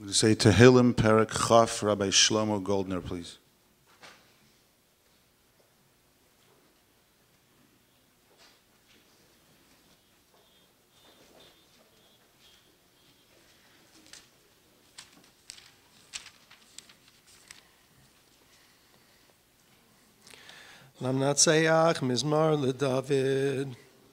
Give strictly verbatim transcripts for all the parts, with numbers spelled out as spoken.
Say Tehillim Perek Chaf, Rabbi Shlomo Goldner, please. Lamnatseach Mizmar LeDavid.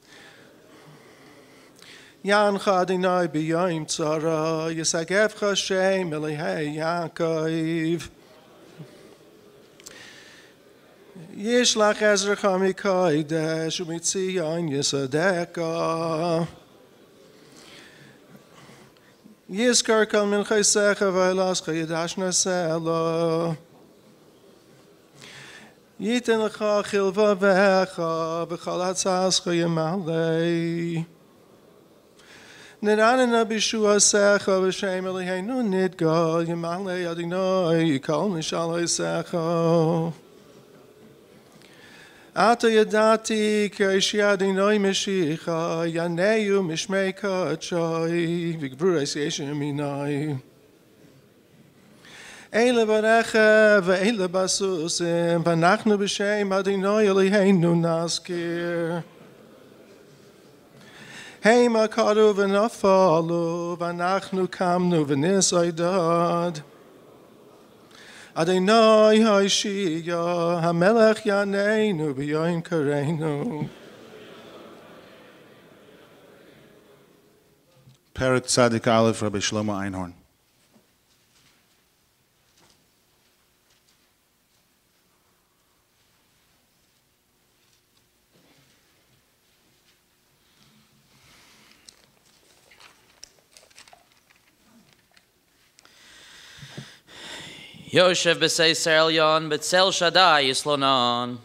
Yan Chadinai B'Yom Tzara Yisagevcha Shem Elihei Yaakov Yishlach Ezracha Mikodesh Umitzion Yisadeka Yizkar Kol Min Chaysecha V'Elascha Yidash Nasela Yiten Lecha Chilva Vecha V'Chal Hatzascha Yimalei Niranana Bishua Secha V'Shem Eliheinu Nidgal Yimalei Adonai Kol Nishalei Secha Ata Yadati Keishi Adonai Meshicha Yaneu Mishmei Kachai V'Gvuras Yeshem Minai Eile Barecha V'Eile Basusim V'Nachnu B'Shem Adonai Eliheinu Naskir Heima Karu V'Nafalu V'Nachnu Kamnu V'Nisaydad Adonai Haishiyah Hamelech Yaneinu B'Yom Kareinu Perek Tzadik Aleph, Rabbi Shlomo Einhorn. Yoshev b'Seiser Elyon b'Tzel Shaddai Yislonon.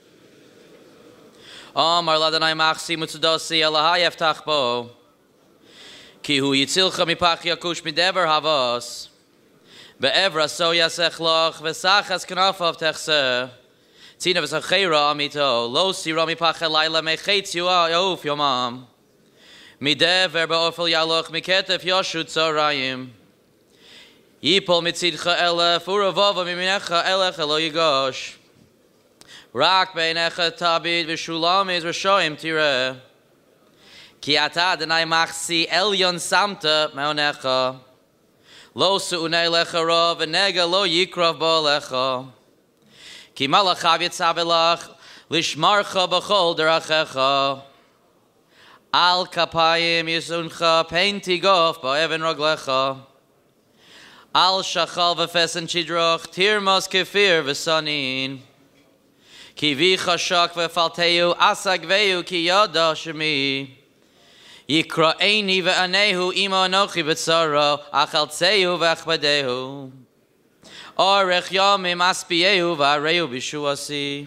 Amar l'Adonai Machsi Mutzudosi Elahai Eftach Bo. Ki hu yitzilcha mipach yakush midever havos. Be'evra so yasech loch v'sachas knafav techseh. Tzina v'sachera amito. Lo sira mipach elayla mechetz yauf yomam. Midever be'ofel yaloch miketef yoshut zorayim. Yipol mitzidcha elef uravova miminecha elech elo yigosh. Rak beinecha tabid v'shulamiz v'shoim tireh. Ki ata Adonai machsi elyon samta meonecha. Lo su'unei lecha rov v'nega lo yikrav bo lecha. Ki malachav yitzav elach lishmarcha b'chol derachecha. Al kapayim yisuncha peinti gof ba'even roglecha. Al shachal v'fesen chidroch tirmos kefir v'sanin. Ki vichashak v'falteu asagveu ki yada shemi. Yikra eini ve'anehu ima anochi b'tzara achaltzeu v'achbadehu. Orech yamim aspiehu v'areu b'shuasi.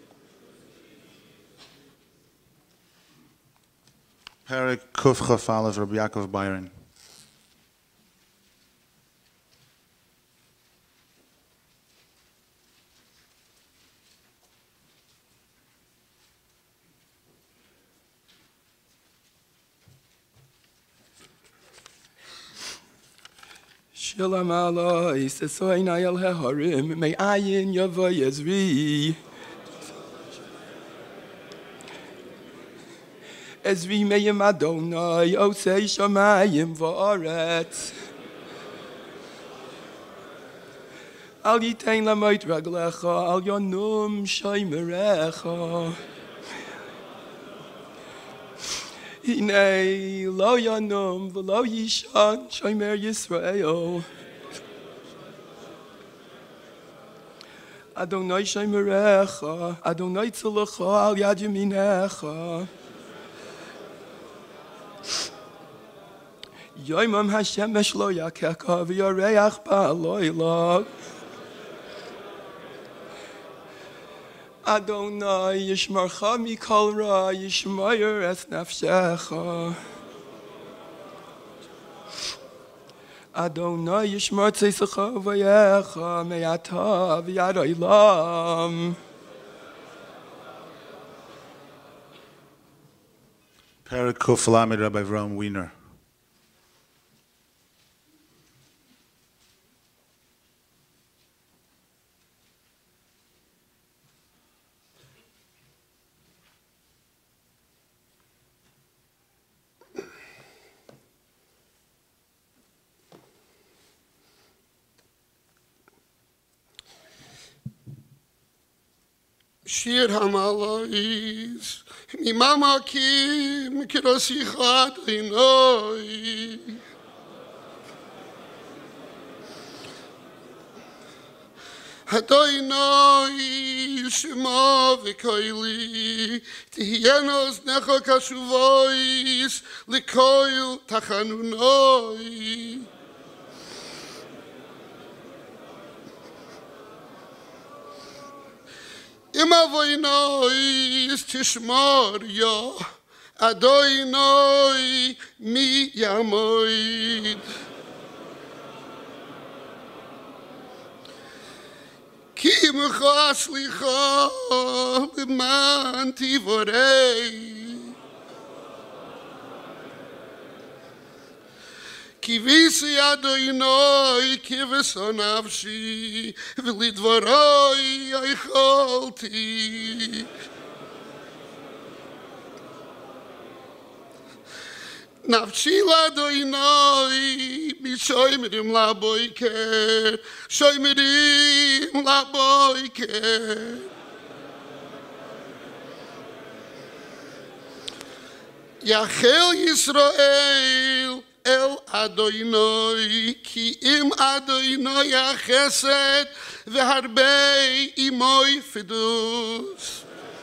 Perek Kuf Chaf Aleph, Rabbi Yaakov Byron. Shalom alay, sesoy nayal harim, may ayin yavo Ezri. Ezri meyim Adonai, osei shamayim va'aretz. Al yitain lamoit raglecha, al yonum shaymerecha. Hinei lo yanum v'lo yishan shomer Yisrael. Adonai shomerecha, Adonai tzelecha al yad yaminecha. Yoimam Hashemesh lo yakeka v'yareach ba'aloilog. Adonai yishmarcha mikol ra yishmayer es nafshecha. Adonai yishmar tzeisecha v'yecha me'ata v'yad olam. Perek Kuf Lamed, Rabbi Avram Wiener. Shir Hamalais, mi mama kim kirosichat inoi. Hadoinoi shema v'koili, tihyenos necho kashuvois, likoil tachanunoi. Ima voinoi tishmor yo, Adoinoi mi yamoid. Ki mecha slicha l'man tivorei. Ki visi Adoinoi kiveso nafshi v'lidvoroi oicholti. Nafshi l'Adoinoi mishoymerim laboiker, shoymerim laboiker. Yachel Yisrael el Adoinoi, ki im Adoinoi achesed v'harbei imoi fidus.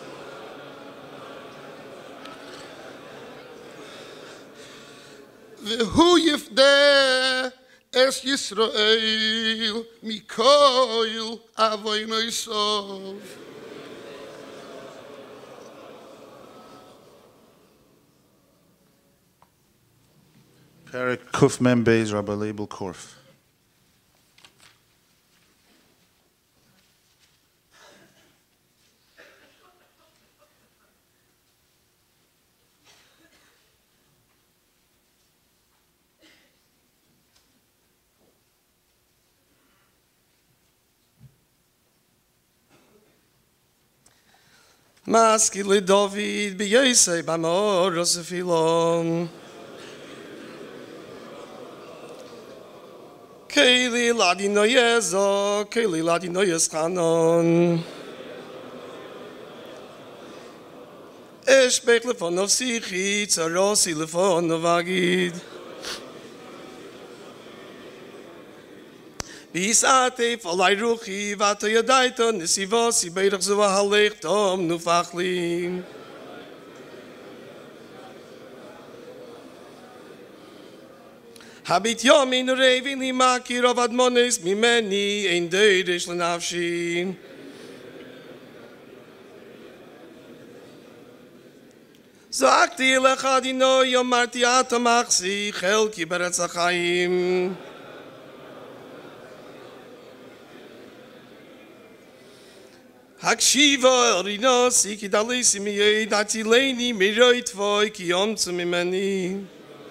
V'hu yifdeh es Yisrael mikoil avoinoi sov. Perek Kuf Mem Beis Rabbi Leibel Korf. Maskili David b'yosei b'amor rosefilon. Keili ladino yezo, keili ladino yeschanon. Eshbech lefon nofsichi, tzarosi lefon novagid. Bisate falai ruchi, vato yadaito, nisivosi beirach zuva halech tom nufachlim. Habit yomin revin li makir of admones mimeni ein deidish lenafshin. Zakti lechadino yomarti atamachsi chelki beretz achayim. Hakshiva elrinosi ki dalisi miyei datileni miroit voi ki yomtsu mimeni.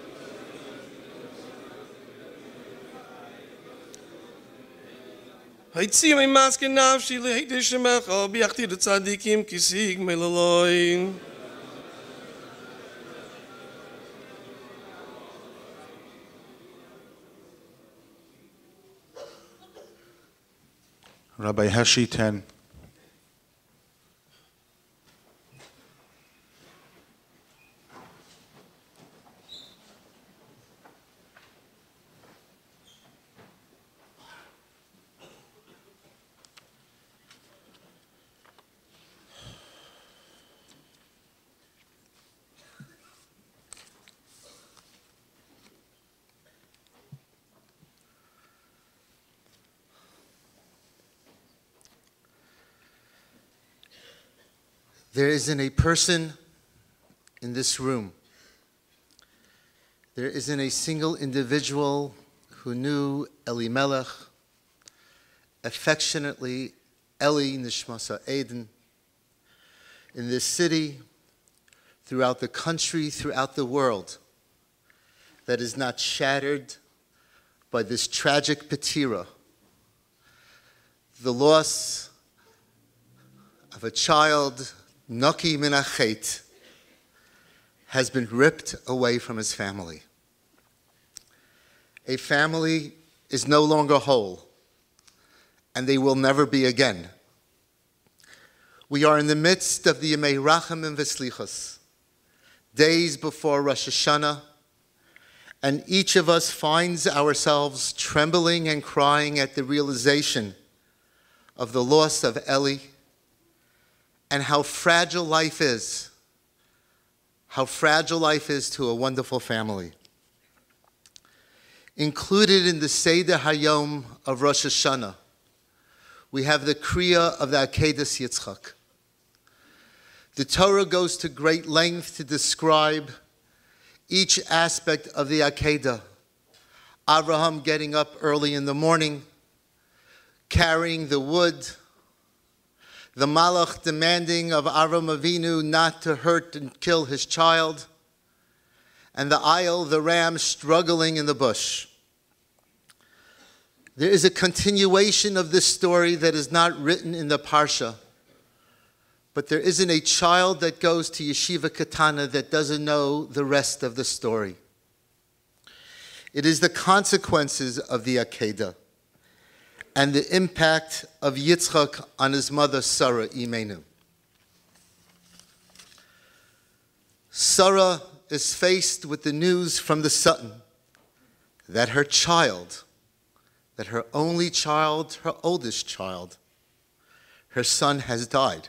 Haitzi mi maske nafshi leheidish mecha biachti de tzadikim kisig melaloin. Rabbi Heshi ten. There isn't a person in this room, there isn't a single individual who knew Elimelech affectionately, Eli Nishmasa Eden, in this city, throughout the country, throughout the world, that is not shattered by this tragic patira, the loss of a child, Naki min achet, has been ripped away from his family. A family is no longer whole, and they will never be again. We are in the midst of the Yemei Rachamim V'Slichos, days before Rosh Hashanah, and each of us finds ourselves trembling and crying at the realization of the loss of Eli and how fragile life is, how fragile life is to a wonderful family. Included in the Seder Hayom of Rosh Hashanah, we have the Kriya of the Akedas Yitzchak. The Torah goes to great length to describe each aspect of the Akedah. Abraham getting up early in the morning, carrying the wood, the Malach demanding of Avraham Avinu not to hurt and kill his child, and the Ayil, the ram, struggling in the bush. There is a continuation of this story that is not written in the Parsha, but there isn't a child that goes to Yeshiva Katana that doesn't know the rest of the story. It is the consequences of the Akedah and the impact of Yitzchak on his mother, Sarah Imenu. Sarah is faced with the news from the Satan that her child, that her only child, her oldest child, her son has died.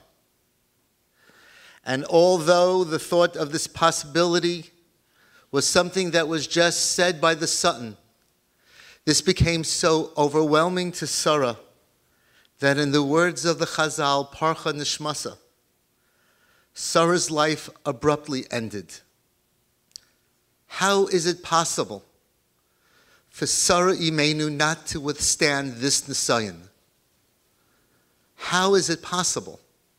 And although the thought of this possibility was something that was just said by the Satan, this became so overwhelming to Sarah that in the words of the Chazal, Parcha Nishmasa, Sarah's life abruptly ended. How is it possible for Sarah Imenu not to withstand this Nisayan? How is it possible?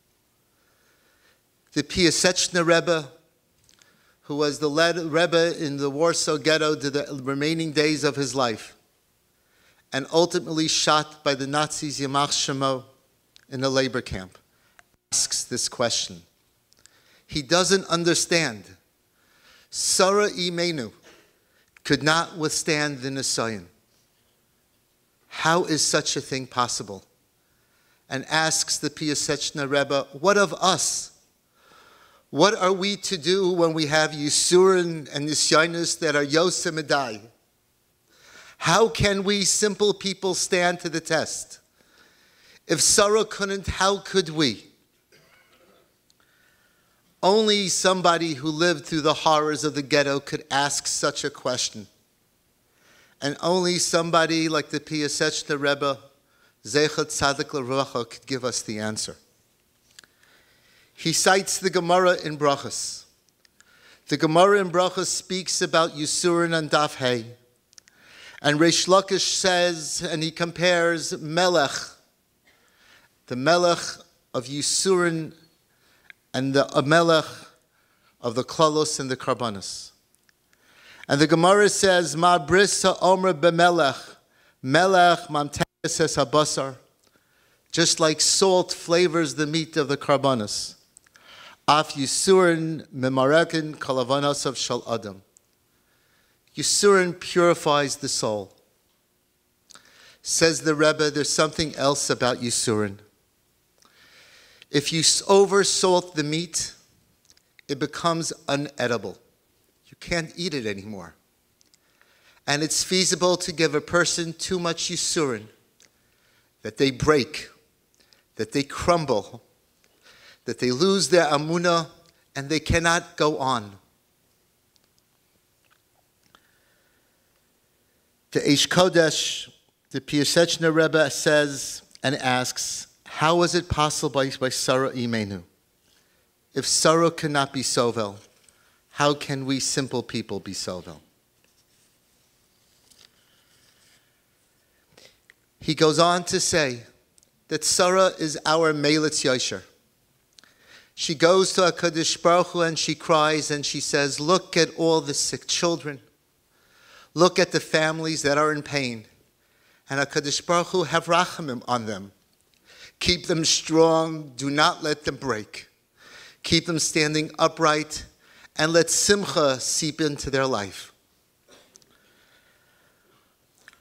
The Piaseczna Rebbe, who was the led Rebbe in the Warsaw Ghetto to the remaining days of his life, and ultimately shot by the Nazis, Yamach Shemo, in a labor camp, asks this question. He doesn't understand. Sarah Imenu could not withstand the Nisayan. How is such a thing possible? And asks the Piaseczna Rebbe, what of us? What are we to do when we have Yisurin and Nisyanis that are Yosemidai? How can we simple people stand to the test? If Sarah couldn't, how could we? Only somebody who lived through the horrors of the ghetto could ask such a question. And only somebody like the Piaseczna Rebbe, Zeichat Tzadik L'Rocha, could give us the answer. He cites the Gemara in Brachos. The Gemara in Brachos speaks about Yisurin and Daf Hey. And Reish Lakish says, and he compares Melech, the Melech of Yisurin, and the Melech of the Klalos and the Karbanos. And the Gemara says, Ma brisa omer b'melech, melech mamteres es habasar, just like salt flavors the meat of the Karbanos. Af Yisurin memarekin kalavanos of shal adam. Yisurin purifies the soul. Says the Rebbe, there's something else about Yisurin. If you over-salt the meat, it becomes unedible. You can't eat it anymore. And it's feasible to give a person too much Yisurin, that they break, that they crumble, that they lose their amunah, and they cannot go on. The Eish Kodesh, the Piaseczna Rebbe says and asks, how is it possible by, by Sarah Imenu? If Sarah cannot be Sovel, how can we simple people be Sovel? He goes on to say that Sarah is our Meilitz Yosher. She goes to HaKadosh Baruch Hu and she cries and she says, look at all the sick children. Look at the families that are in pain. And HaKadosh Baruch Hu have rachamim on them. Keep them strong. Do not let them break. Keep them standing upright. And let simcha seep into their life.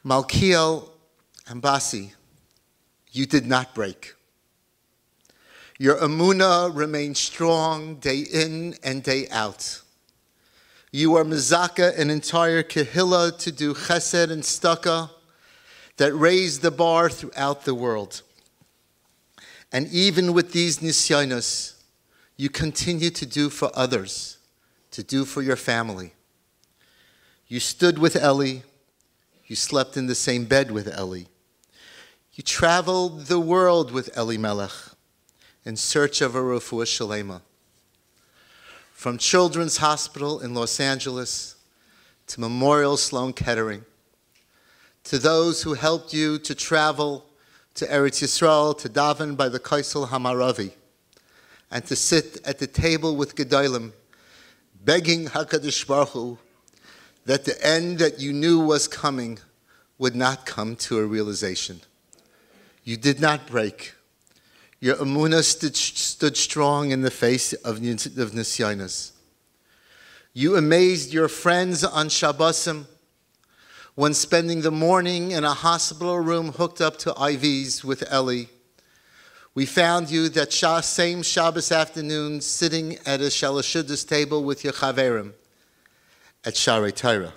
Malkiel and Basi, you did not break. Your emunah remains strong day in and day out. You are mezaka an entire kehillah to do chesed and staka that raise the bar throughout the world. And even with these nisyonos, you continue to do for others, to do for your family. You stood with Eli. You slept in the same bed with Eli. You traveled the world with Eli Melech in search of a refuah shalema. From Children's Hospital in Los Angeles to Memorial Sloan Kettering, to those who helped you to travel to Eretz Yisrael, to daven by the Kaisel Hamaravi, and to sit at the table with Gedolim, begging HaKadosh Baruch Hu that the end that you knew was coming would not come to a realization. You did not break. Your emunah stood, stood strong in the face of, of nisyonos. You amazed your friends on Shabbosim when spending the morning in a hospital room hooked up to I Vs with Eli. We found you that same Shabbos afternoon sitting at a Shalashudas table with your chaverim at Sharei Torah.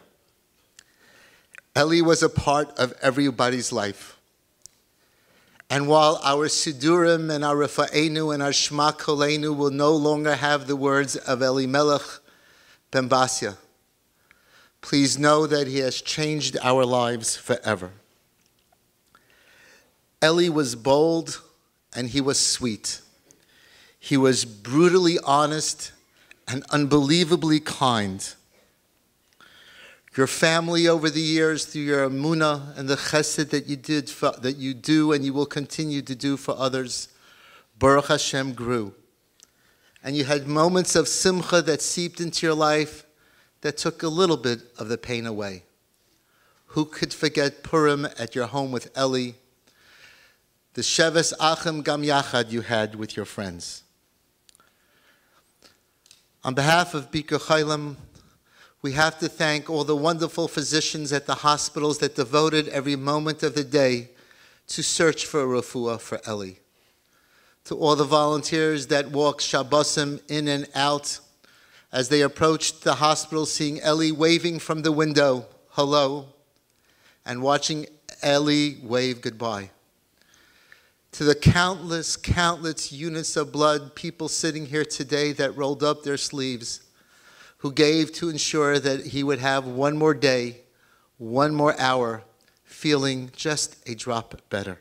Eli was a part of everybody's life. And while our Sidurim and our Rafa'enu and our Shema Kolenu will no longer have the words of Eli Melech ben Basya, please know that he has changed our lives forever. Eli was bold and he was sweet. He was brutally honest and unbelievably kind. Your family over the years, through your emunah and the chesed that you did, for, that you do and you will continue to do for others, Baruch Hashem grew. And you had moments of simcha that seeped into your life that took a little bit of the pain away. Who could forget Purim at your home with Eli? The Sheves Achim Gam Yachad you had with your friends. On behalf of Bikur Chaylim, we have to thank all the wonderful physicians at the hospitals that devoted every moment of the day to search for a refuah for Eli. To all the volunteers that walked Shabbosim in and out as they approached the hospital, seeing Eli waving from the window, hello, and watching Eli wave goodbye. To the countless, countless units of blood, people sitting here today that rolled up their sleeves, who gave to ensure that he would have one more day, one more hour, feeling just a drop better.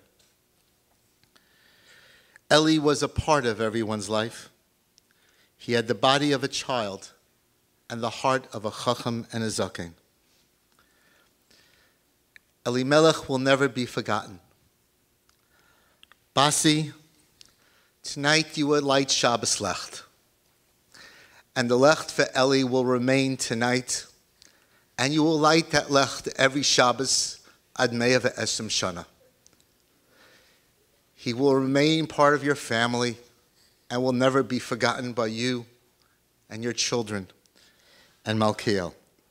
Eli was a part of everyone's life. He had the body of a child and the heart of a chacham and a zaken. Eli Melech will never be forgotten. Basi, tonight you will light Shabbos Lecht. And the Lecht for Eli will remain tonight. And you will light that Lecht every Shabbos ad Mea ve'esrim Shana. He will remain part of your family and will never be forgotten by you and your children and Malkiel.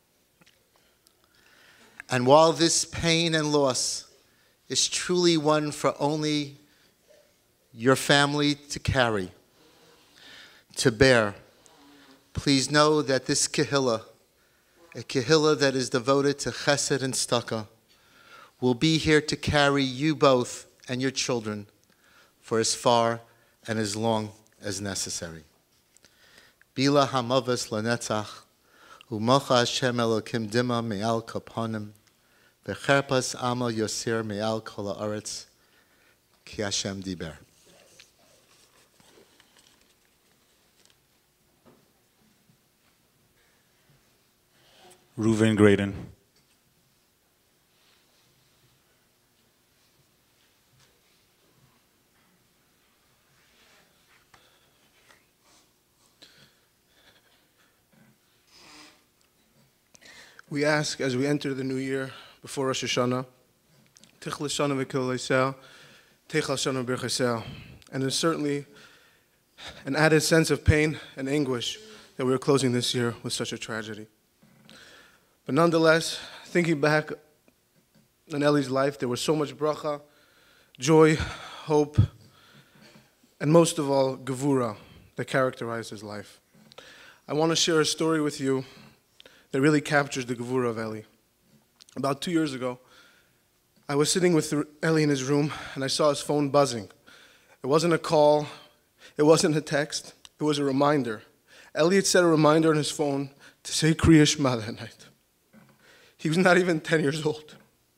And while this pain and loss is truly one for only your family to carry, to bear, please know that this kehillah, a kehillah that is devoted to chesed and staka, will be here to carry you both and your children for as far and as long as necessary. Bila hamavas lanetzach, u'mocha Hashem Elokim dima me'al kapanim, v'cherpas ama yosir me'al kol ha'aretz, ki Hashem diber. Reuven Graydon. We ask as we enter the new year before Rosh Hashanah, Tichel Shana v'Kol Yisrael, Techal Shana b'Chesel, and there's certainly an added sense of pain and anguish that we're closing this year with such a tragedy. But nonetheless, thinking back on Eli's life, there was so much bracha, joy, hope, and most of all, Gevura, that characterized his life. I want to share a story with you that really captures the Gevura of Eli. About two years ago, I was sitting with Eli in his room, and I saw his phone buzzing. It wasn't a call, it wasn't a text, it was a reminder. Eli had set a reminder on his phone to say Kriya Shema that night. He was not even ten years old.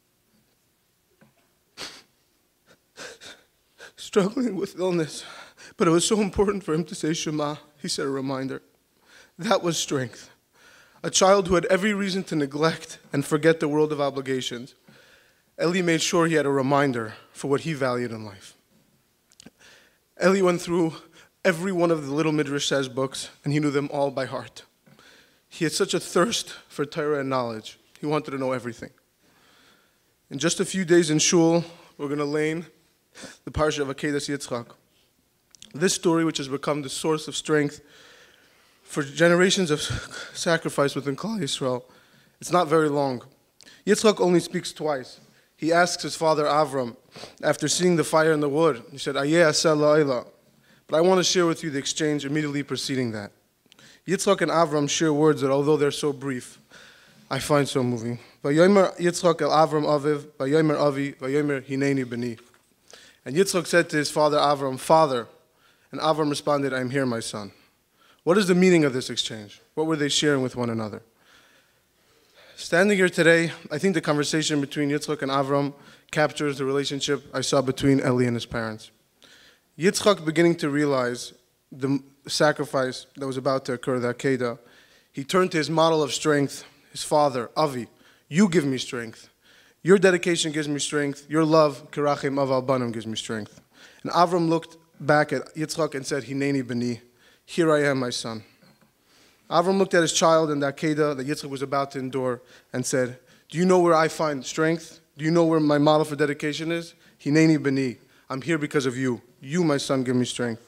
Struggling with illness, but it was so important for him to say Shema, he set a reminder. That was strength. A child who had every reason to neglect and forget the world of obligations. Eli made sure he had a reminder for what he valued in life. Eli went through every one of the Little Midrash Says books, and he knew them all by heart. He had such a thirst for Torah and knowledge. He wanted to know everything. In just a few days in shul, we're going to learn the parsha of Akedas Yitzchak. This story, which has become the source of strength for generations of sacrifice within Klal Yisrael, it's not very long. Yitzchak only speaks twice. He asks his father Avram, after seeing the fire in the wood, he said, Ayeh aseh la'ila. But I want to share with you the exchange immediately preceding that. Yitzchak and Avram share words that, although they're so brief, I find so moving. Vayomer Yitzchak el Avram aviv, vayomer avi, vayomer hineni b'ni. And Yitzchak said to his father Avram, Father, and Avram responded, I am here, my son. What is the meaning of this exchange? What were they sharing with one another? Standing here today, I think the conversation between Yitzchak and Avram captures the relationship I saw between Eli and his parents. Yitzchak, beginning to realize the sacrifice that was about to occur, the Akedah, he turned to his model of strength, his father, Avi. You give me strength. Your dedication gives me strength. Your love, Kirachim Aval Banim, gives me strength. And Avram looked back at Yitzchak and said, Hineni b'ni, here I am, my son. Avram looked at his child and the Akedah that Yitzchak was about to endure and said, do you know where I find strength? Do you know where my model for dedication is? Hineni b'ni, I'm here because of you. You, my son, give me strength.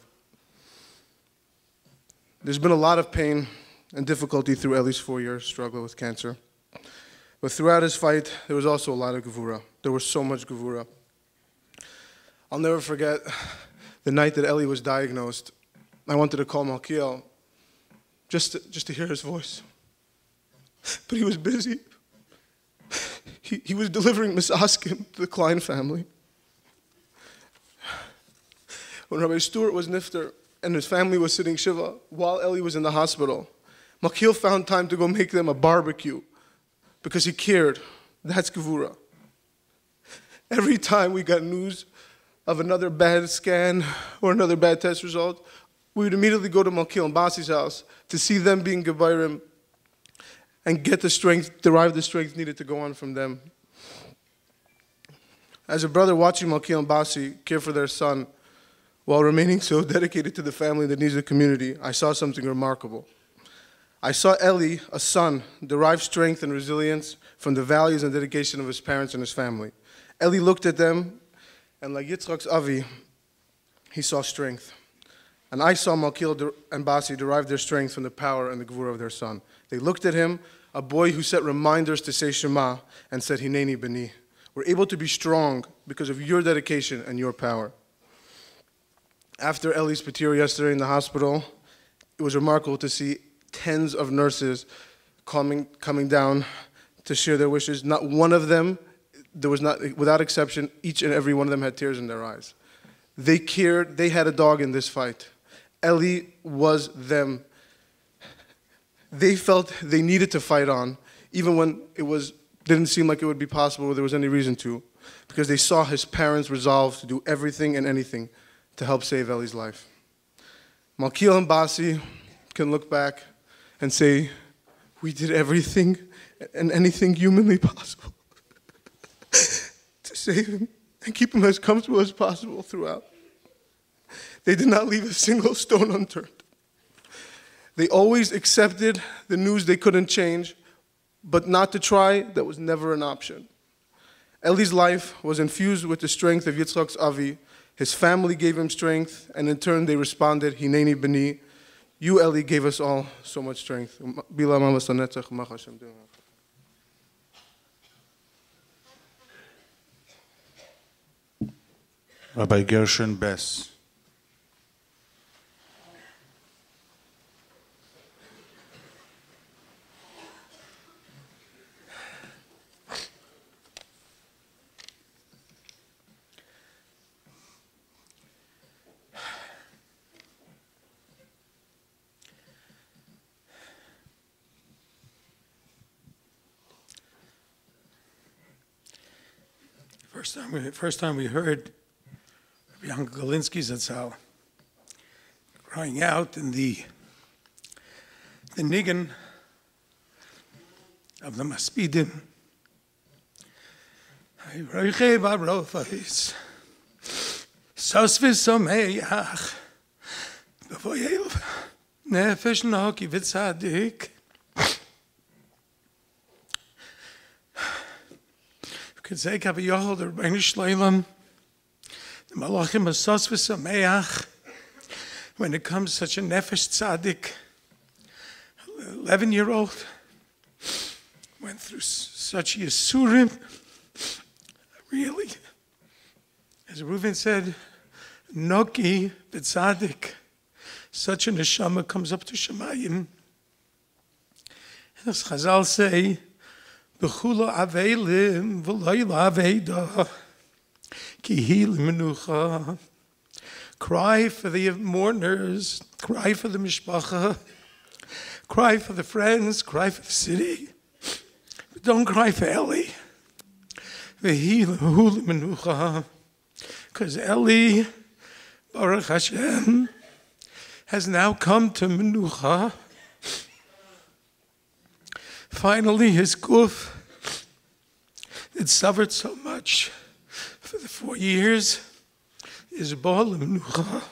There's been a lot of pain and difficulty through Eli's four-year struggle with cancer. But throughout his fight, there was also a lot of gevura. There was so much gevura. I'll never forget the night that Eli was diagnosed. I wanted to call Malkiel just to, just to hear his voice. But he was busy. He, he was delivering Misaskim to the Klein family. When Rabbi Stewart was nifter and his family was sitting Shiva while Eli was in the hospital, Malkiel found time to go make them a barbecue because he cared. That's Gevura. Every time we got news of another bad scan or another bad test result, we would immediately go to Malkiel and Basi's house to see them being Gebayrim and get the strength, derive the strength needed to go on from them. As a brother watching Malkiel and Basi care for their son while remaining so dedicated to the family that needs the community, I saw something remarkable. I saw Eli, a son, derive strength and resilience from the values and dedication of his parents and his family. Eli looked at them, and like Yitzchak's Avi, he saw strength. And I saw Malkiel and Basi derive their strength from the power and the gevura of their son. They looked at him, a boy who set reminders to say Shema, and said, Hineni b'ni. We're able to be strong because of your dedication and your power. After Eli's patir yesterday in the hospital, it was remarkable to see tens of nurses coming, coming down to share their wishes. Not one of them, there was not, without exception, each and every one of them had tears in their eyes. They cared, they had a dog in this fight. Eli was them. They felt they needed to fight on, even when it was, didn't seem like it would be possible or there was any reason to, because they saw his parents resolve to do everything and anything to help save Eli's life. Malkiel and Basi can look back and say, we did everything and anything humanly possible to save him and keep him as comfortable as possible throughout. They did not leave a single stone unturned. They always accepted the news they couldn't change, but not to try, that was never an option. Eli's life was infused with the strength of Yitzchak's Avi. His family gave him strength, and in turn they responded, Hineni b'ni. You, Eli, gave us all so much strength. Rabbi Gershon Bess. First time we, first time we heard Bianca Galinsky Zatzal crying out in the the niggin of the Maspidim. Roiche barofais, sosvis someach, bevoyel nefesh noki vitzadik. You could say Kaviyahol the Rebbeinu Shleilam, the Malachim of sosvis someach. When it comes to such a nefesh tzaddik, eleven-year-old went through such yisurim. Really, as Reuven said, Noki b'tzadik, such a neshama comes up to Shemayim. And as Chazal say, B'chula aveilim v'loyla aveida, ki hi l'menucha. Cry for the mourners, cry for the mishpacha, cry for the friends, cry for the city. But don't cry for Eli. Because Eli, Baruch Hashem, has now come to Menucha. Finally, his guf that suffered so much for the four years is Baal Menucha.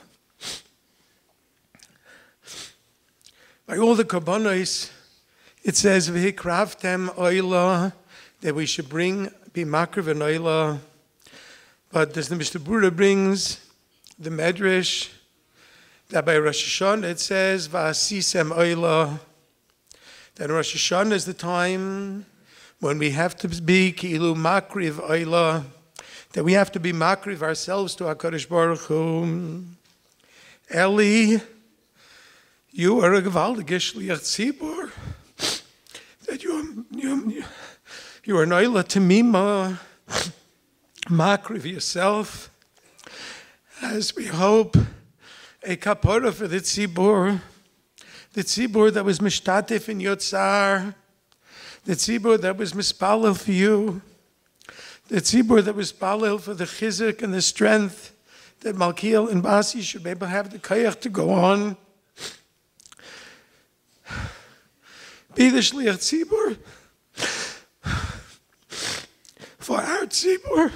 By all the korbanos, it says, V'hikraftem oila, that we should bring be makriv and oila. But as the Mishnah Berurah brings, the Medrash, that by Rosh Hashanah it says, V'asisem oila, that Rosh Hashanah is the time when we have to be ki'ilu makriv oila, that we have to be makriv ourselves to HaKadosh Baruch Hu. Eli, you are a gewaltige shliach tzibur, that you, you, you are an oila tamima, makriv yourself, as we hope a kapora for the tzibur, the tzibur that was mishtatif in your tzar, the tzibur that was mispalel for you, the tzibur that was palel for the chizuk and the strength that Malkiel and Basi should be able to have the kayach to go on. Be the shliach tzibur for our tzibur.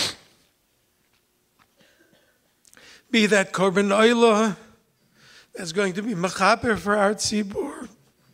Be that korban oila that's going to be mechaper for our tzibur.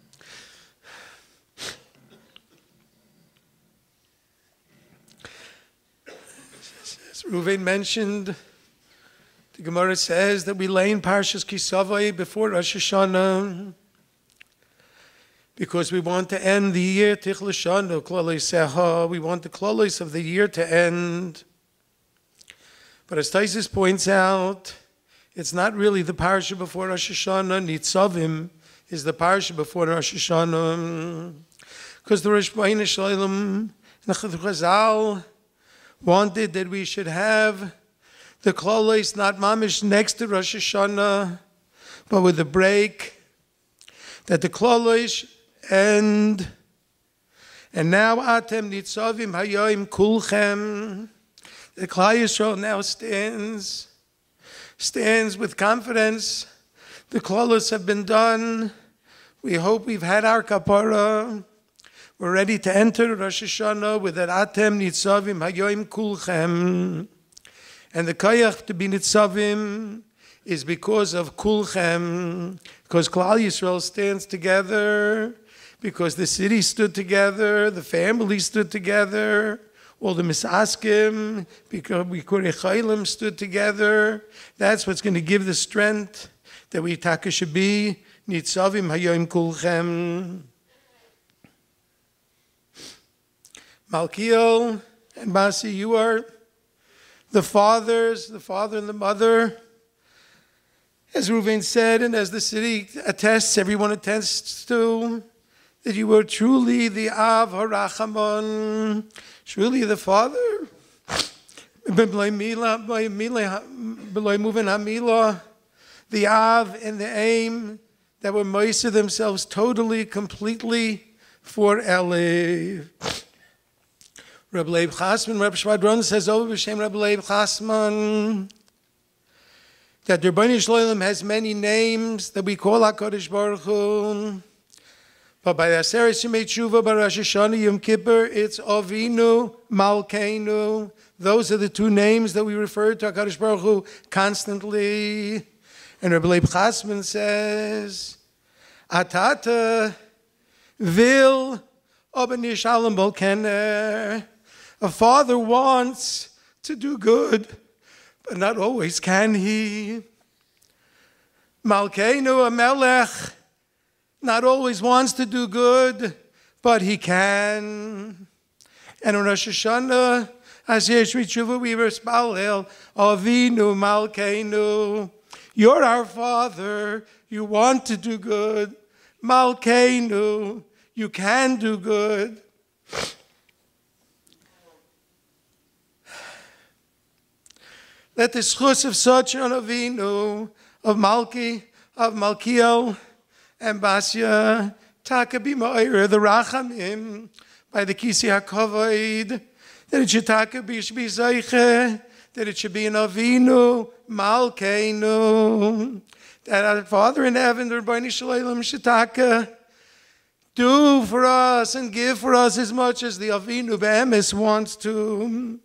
As Reuven mentioned, the Gemara says that we lay in Parshas Kisavai before Rosh Hashanah because we want to end the year Tichl Shana, Klolei Seha. We want the Klolos of the year to end. But as Taisus points out, it's not really the parsha before Rosh Hashanah. Nitzavim is the parsha before Rosh Hashanah. Because the Rosh Hashanah Shalom, the Chazal wanted that we should have the Klolos not mamish next to Rosh Hashanah, but with a break, that the Klolos end. And now Atem Nitzavim Hayoim Kulchem. The Klal Yisrael now stands, stands with confidence. The Klolos have been done. We hope we've had our kapara. We're ready to enter Rosh Hashanah with that Atem Nitzavim Hayoim Kulchem. And the Kayach to be Nitzavim is because of Kulchem, because Klal Yisrael stands together, because the city stood together, the family stood together, all the Misaskim, because we Kurechaylim stood together. That's what's going to give the strength that we taka should be Nitzavim Hayoim Kulchem. Malkiel and Basi, you are the fathers, the father and the mother. As Reuven said, and as the city attests, everyone attests to, that you were truly the Av HaRachamon, truly the father. The Av and the Aim that were moiser themselves totally, completely for Eli. Rabbi Leib Chasman, Rabbi Shvadron says over B'Shem Rabbi Leib Chasman that the Rebbeinu Shloim has many names that we call HaKadosh Baruch Hu. But by Aseret Shemei Tshuva, by Rosh Hashanah, Yom Kippur, it's Avinu, Malkeinu. Those are the two names that we refer to HaKadosh Baruch Hu constantly. And Rabbi Leib Chasman says, Atata vil obenish alam bolkener. A father wants to do good, but not always can he. Malkeinu, a melech, not always wants to do good, but he can. And on Rosh Hashanah, as Yesh Tshuva, we respalel, Avinu Malkeinu. You're our Father. You want to do good. Malkeinu. You can do good. Let the schus of such an Avinu, of Malki, of Malkiel, and Basya, Taka b'ma'ir, the Rachamim, by the Kisi HaKavod, that it should Taka b'shbi Zayche, that it should be an Avinu, Malkeinu, that our Father in heaven, the Rebbeinu Shalom, should Taka, do for us and give for us as much as the Avinu Be'emes wants to.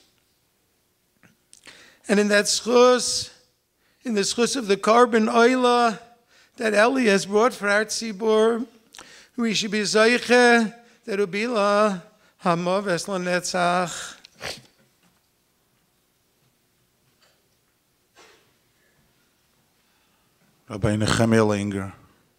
And in that schus, in the schus of the carbon oila that Eli has brought for our tzibur, we should be zayche that ubila hamav eslo netzach. Rabbi Nehemiah Langer.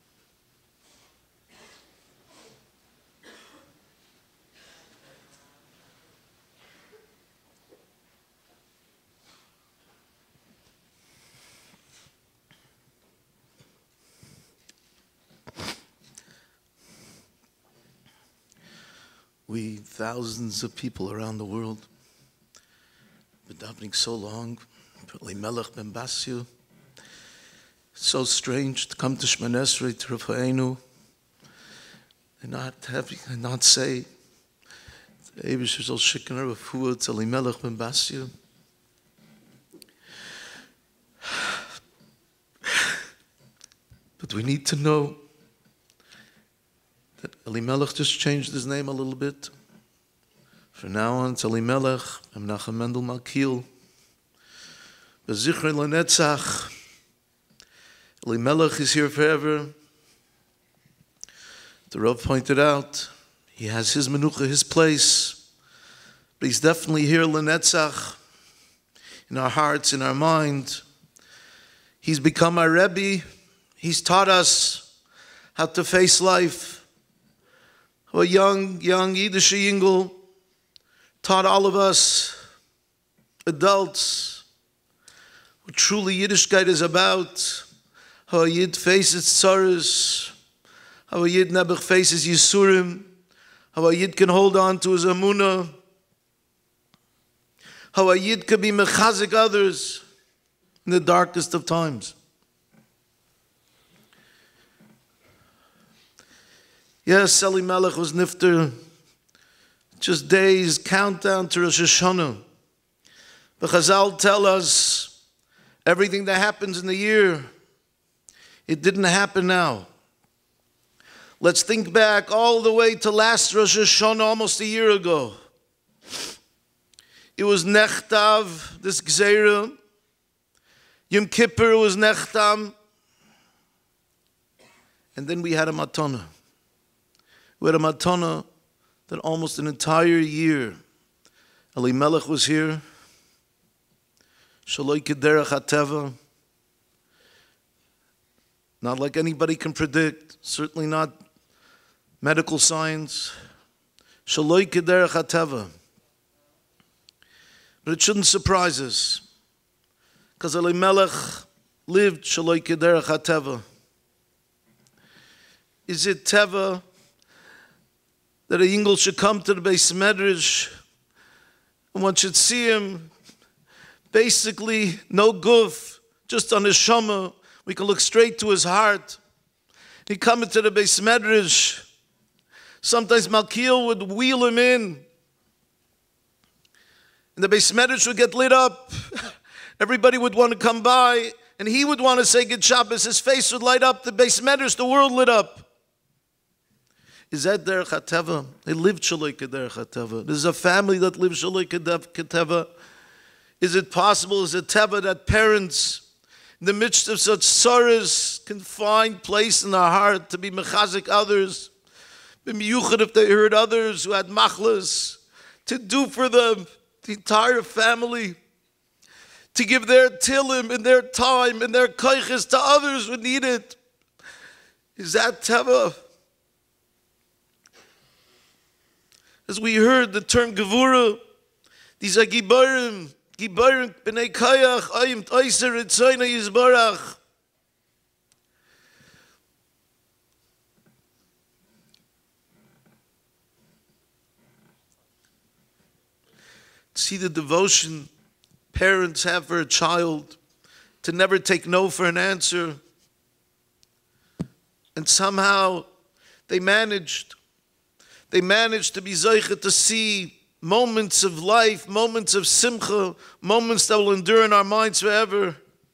We, thousands of people around the world, been davening so long, Elimelech ben Basya. It's so strange to come to Shemona Esrei, to Rafa'enu, and not have, and not say, Eibush Shel Shikner Refuah, it's Elimelech ben Basya. But we need to know that Elimelech just changed his name a little bit. From now on, it's Elimelech Menachem Mendel Malkiel. B'zichron Lenetzach. Elimelech is here forever. The Rav pointed out, he has his menucha, his place, but he's definitely here Lenetzach, in our hearts, in our mind. He's become our Rebbe. He's taught us how to face life. A young, young Yiddish Yingel taught all of us, adults, what truly Yiddishkeit is about, how a Yid faces tzaras, how a Yid nebuch faces Yisurim, how a Yid can hold on to his amunah, how a Yid can be mechazik others in the darkest of times. Yes, Elimelech was nifter, just days, countdown to Rosh Hashanah. But Chazal tell us everything that happens in the year, it didn't happen now. Let's think back all the way to last Rosh Hashanah, almost a year ago. It was Nechtav, this Gzeira. Yom Kippur was Nechtam. And then we had a Matana. We had a matana that almost an entire year, Elimelech was here. Shaloi kederach hateva. Not like anybody can predict, certainly not medical science. Shaloi kederach hateva. But it shouldn't surprise us, because Elimelech lived shaloi kederach hateva. Is it teva that a Yingel should come to the Beis Medrash and one should see him basically no guf, just on his shama? We can look straight to his heart. He come into the Beis Medrash. Sometimes Malkiel would wheel him in. and the Beis Medrash would get lit up. Everybody would want to come by, and he would want to say Good Shabbos. His face would light up. The Beis Medrash, the world lit up. Is that Derech HaTeva? They lived Shaloi K'derech HaTeva. There's a family that lives Shaloi K'derech. Is it possible, is it Teva, that parents, in the midst of such sorrows, can find place in their heart to be mechazik others, be miyuchad if they heard others who had machlas, to do for them, the entire family, to give their tilim and their time and their koiches to others who need it? Is that Teva? As we heard the term Gevura, these are Gibarim, Gibarim b'nei Kayach, Ayim Taiser Ritzoyna Yizbarach. See the devotion parents have for a child, to never take no for an answer. And somehow they managed. They managed to be zeicha to see moments of life, moments of simcha, moments that will endure in our minds forever.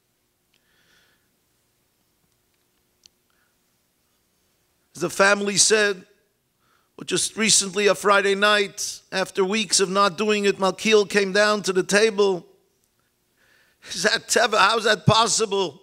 As the family said, well, just recently, a Friday night, after weeks of not doing it, Malkiel came down to the table. Is that teva? How is that possible?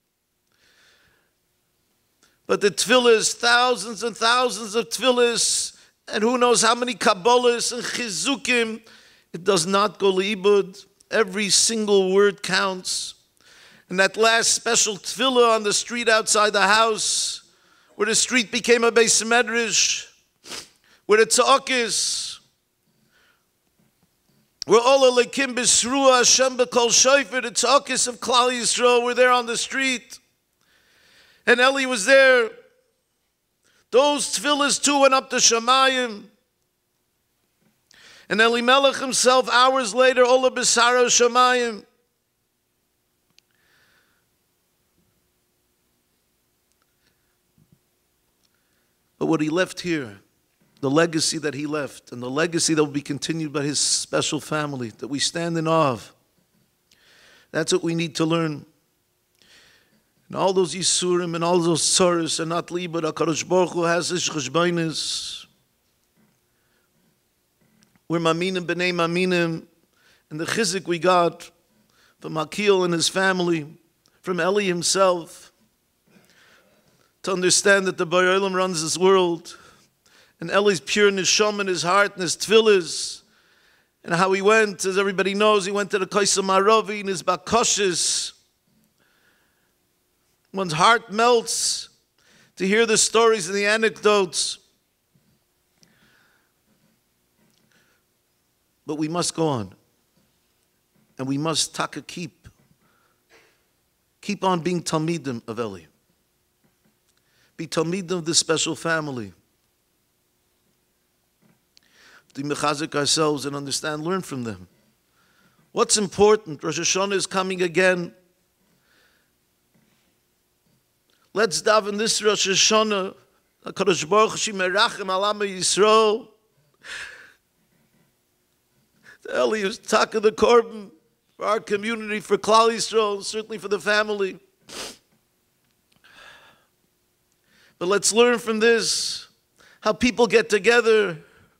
But the tefillahs, thousands and thousands of tefillahs, and who knows how many kabbalas and chizukim, it does not go liibud. Every single word counts. And that last special tefillah on the street outside the house, where the street became a Beis Medrash, where the tza'akis, where all alekim b'sruah Hashem b'kol shofar, the tza'akis of Klal Yisrael were there on the street. And Eli was there. Those tefillahs too went up to Shamayim. And Elimelech himself, hours later, Ola B'saro Shamayim. But what he left here, the legacy that he left, and the legacy that will be continued by his special family, that we stand in awe of, that's what we need to learn. And all those Yisurim and all those Tzoros are not li, but HaKadosh Baruch Hu has his cheshbonos. We're Maminim b'nei Maminim, and the chizik we got from Akil and his family, from Eli himself, to understand that the Borei Olam runs this world, and Eli's pure neshama in his heart and his tefillahs, and how he went, as everybody knows, he went to the Kaisam Aravi in his bakoshes. One's heart melts to hear the stories and the anecdotes. But we must go on. And we must taka keep. Keep on being Talmidim of Eli. Be Talmidim of this special family. To mechazik ourselves and understand, learn from them. What's important? Rosh Hashanah is coming again. Let's daven this Rosh Hashanah. HaKadosh Baruch Hu Shimerachem Al Am Yisrael. Eli is taka the korban for our community, for Klal Yisrael, certainly for the family. But let's learn from this how people get together.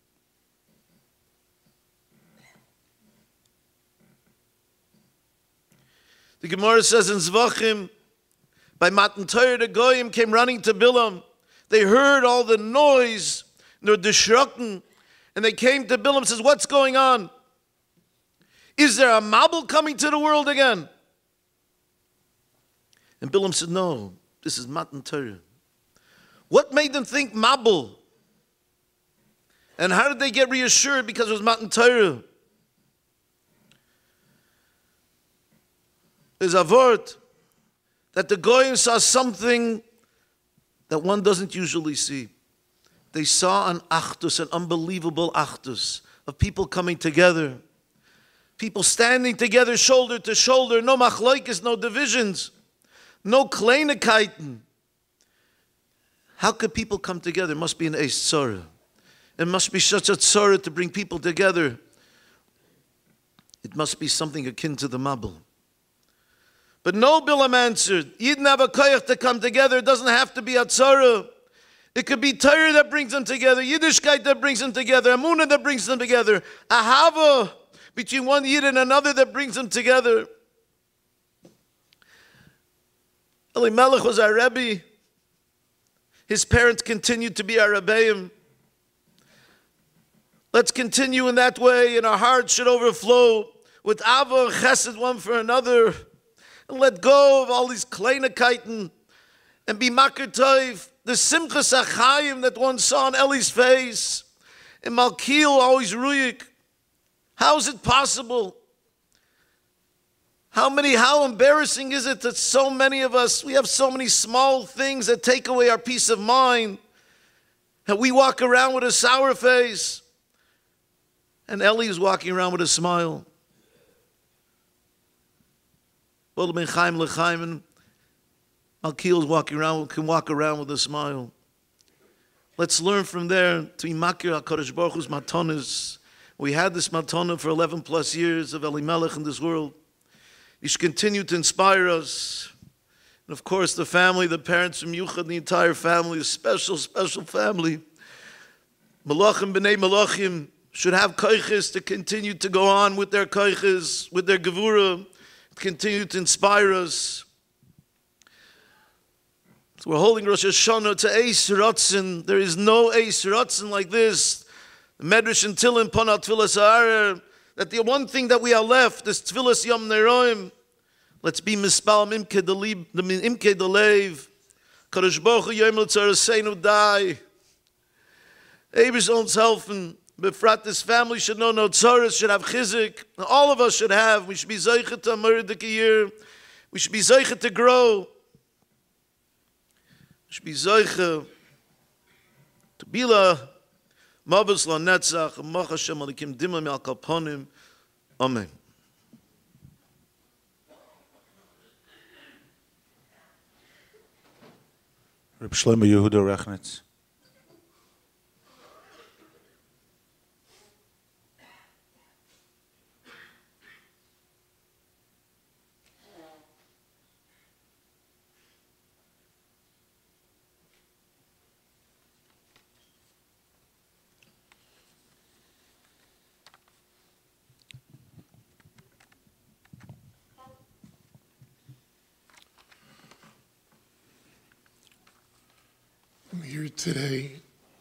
The Gemara says in Zvachim, by Matan Torah, the Goyim came running to Bilam. They heard all the noise, they're dishrocken, and they came to Bilam and says, what's going on? Is there a Mabul coming to the world again? And Bilam said, no, this is Matan Torah. What made them think Mabul? And how did they get reassured? Because it was Matan Torah. There's a word that the Goyim saw something that one doesn't usually see. They saw an achdus, an unbelievable achdus of people coming together, people standing together shoulder to shoulder, no machlokes, no divisions, no kleinigkeiten. How could people come together? It must be an eis tzara. It must be such a tzara to bring people together. It must be something akin to the Mabul. But no, Bilam answered, Yidden have a koyach to come together. It doesn't have to be Atzara. It could be Torah that brings them together, Yiddishkeit that brings them together, Amunah that brings them together, Ahava between one Yid and another that brings them together. Elimelech was our Rebbe. His parents continued to be our Rebbeim. Let's continue in that way, and our hearts should overflow with Ava and Chesed one for another. And let go of all these kleinigkeiten and be makar tov. The simchas achayim that one saw on Eli's face, and Malkiel always ruyik. How is it possible? How many, how embarrassing is it that so many of us, we have so many small things that take away our peace of mind, and we walk around with a sour face, and Eli is walking around with a smile. Malkiel is walking around, can walk around with a smile. Let's learn from there to be makir HaKadosh Baruch Hu's matonis. We had this matona for eleven plus years of Elimelech in this world. You should continue to inspire us. And of course, the family, the parents from Yuchad, the entire family, a special, special family. Malachim b'nei Malachim should have koiches to continue to go on with their koiches, with their gevura, continue to inspire us. So we're holding Rosh Hashanah to Eis Ratzin. There is no Eis Ratzin like this. The Medrash and Tillim Panat Tfilas Ha'arer, that the one thing that we are left is Tfilas Yom Neroim. Let's be Mispal Mimke Imke Delev. Kadosh Baruch Hu Yom L'Tzaraseinu Dai. Eber's owns helfen. Befrat, this family should know no tzaras, should have chizik. All of us should have. We should be zeichet to Amaridik year. We should be zeichet to grow. We should be zeichet to bila mavos la netzach mach Hashem alikim dimam al kalponim. Amen. Reb Shlomo Yehuda Rechnitz. I'm here today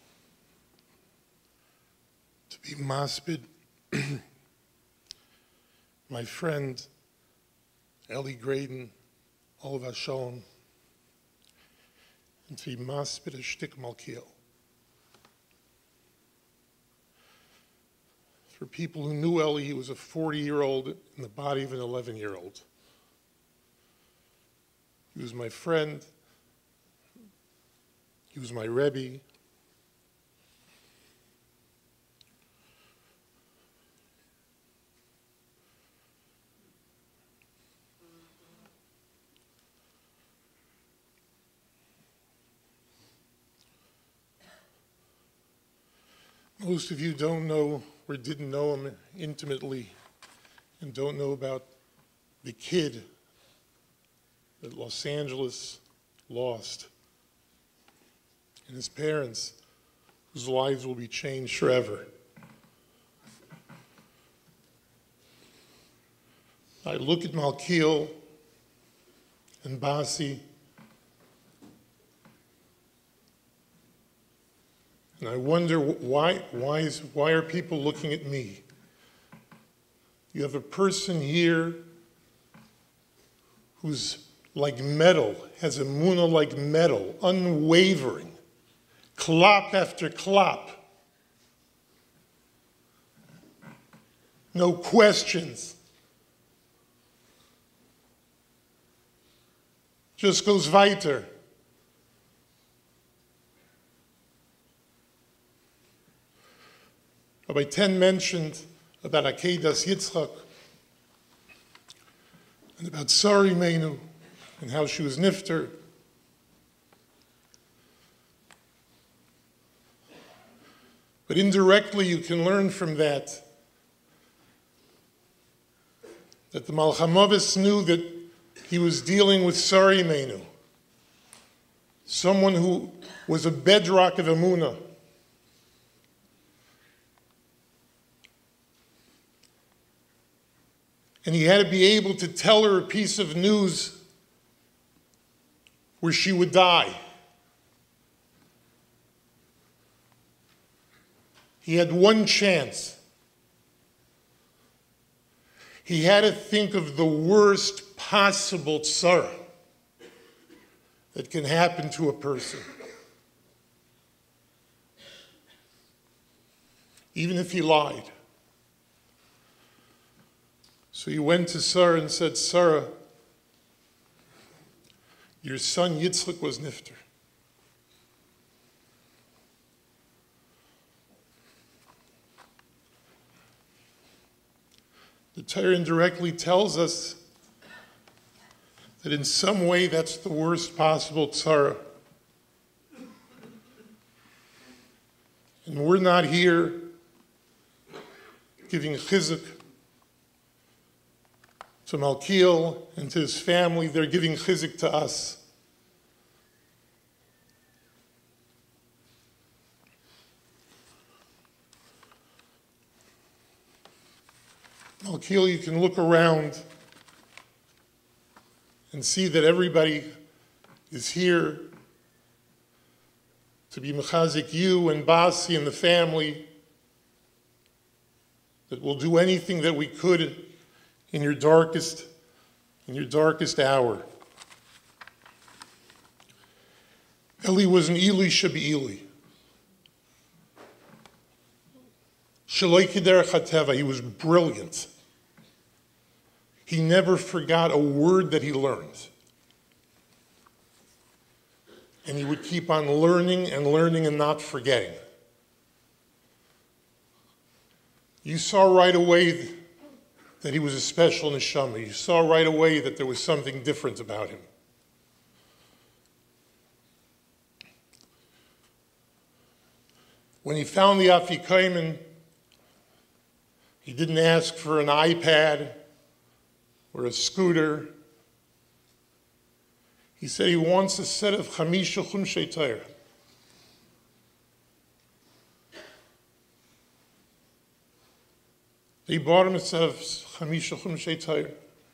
to be maspid my friend Eli Graydon, Olav Shalom, and to be maspid a shtik Malkiel. For people who knew Eli, he was a forty-year-old in the body of an eleven-year-old. He was my friend. He was my Rebbe. Most of you don't know or didn't know him intimately and don't know about the kid that Los Angeles lost and his parents whose lives will be changed forever. I look at Malkiel and Basi and I wonder why, why, is, why are people looking at me? You have a person here who's like metal, has a munah like metal, unwavering, klop after klop. No questions. Just goes weiter. Rabbi Ten mentioned about Akedas Yitzchak and about Sari Meinu and how she was nifter. But indirectly you can learn from that that the Malchamavis knew that he was dealing with Sari Menu, someone who was a bedrock of Emunah. And he had to be able to tell her a piece of news where she would die. He had one chance. He had to think of the worst possible tzara that can happen to a person. Even if he lied. So he went to Sarah and said, Sarah, your son Yitzchak was nifter. The Torah indirectly tells us that in some way that's the worst possible tzara. And we're not here giving chizuk to Malkiel and to his family. They're giving chizuk to us. Malkiel, you can look around and see that everybody is here to be mechazik you and Basi and the family, that will do anything that we could in your darkest, in your darkest hour. Eli was an Eli Shabi Eli. Shaloi Kederech HaTeva, he was brilliant. He never forgot a word that he learned. And he would keep on learning and learning and not forgetting. You saw right away that he was a special neshama. You saw right away that there was something different about him. When he found the Afikomen, he didn't ask for an iPad or a scooter. He said he wants a set of Chamisha Chumshei Torah. They bought him a set of Chamisha Chumshei Torah.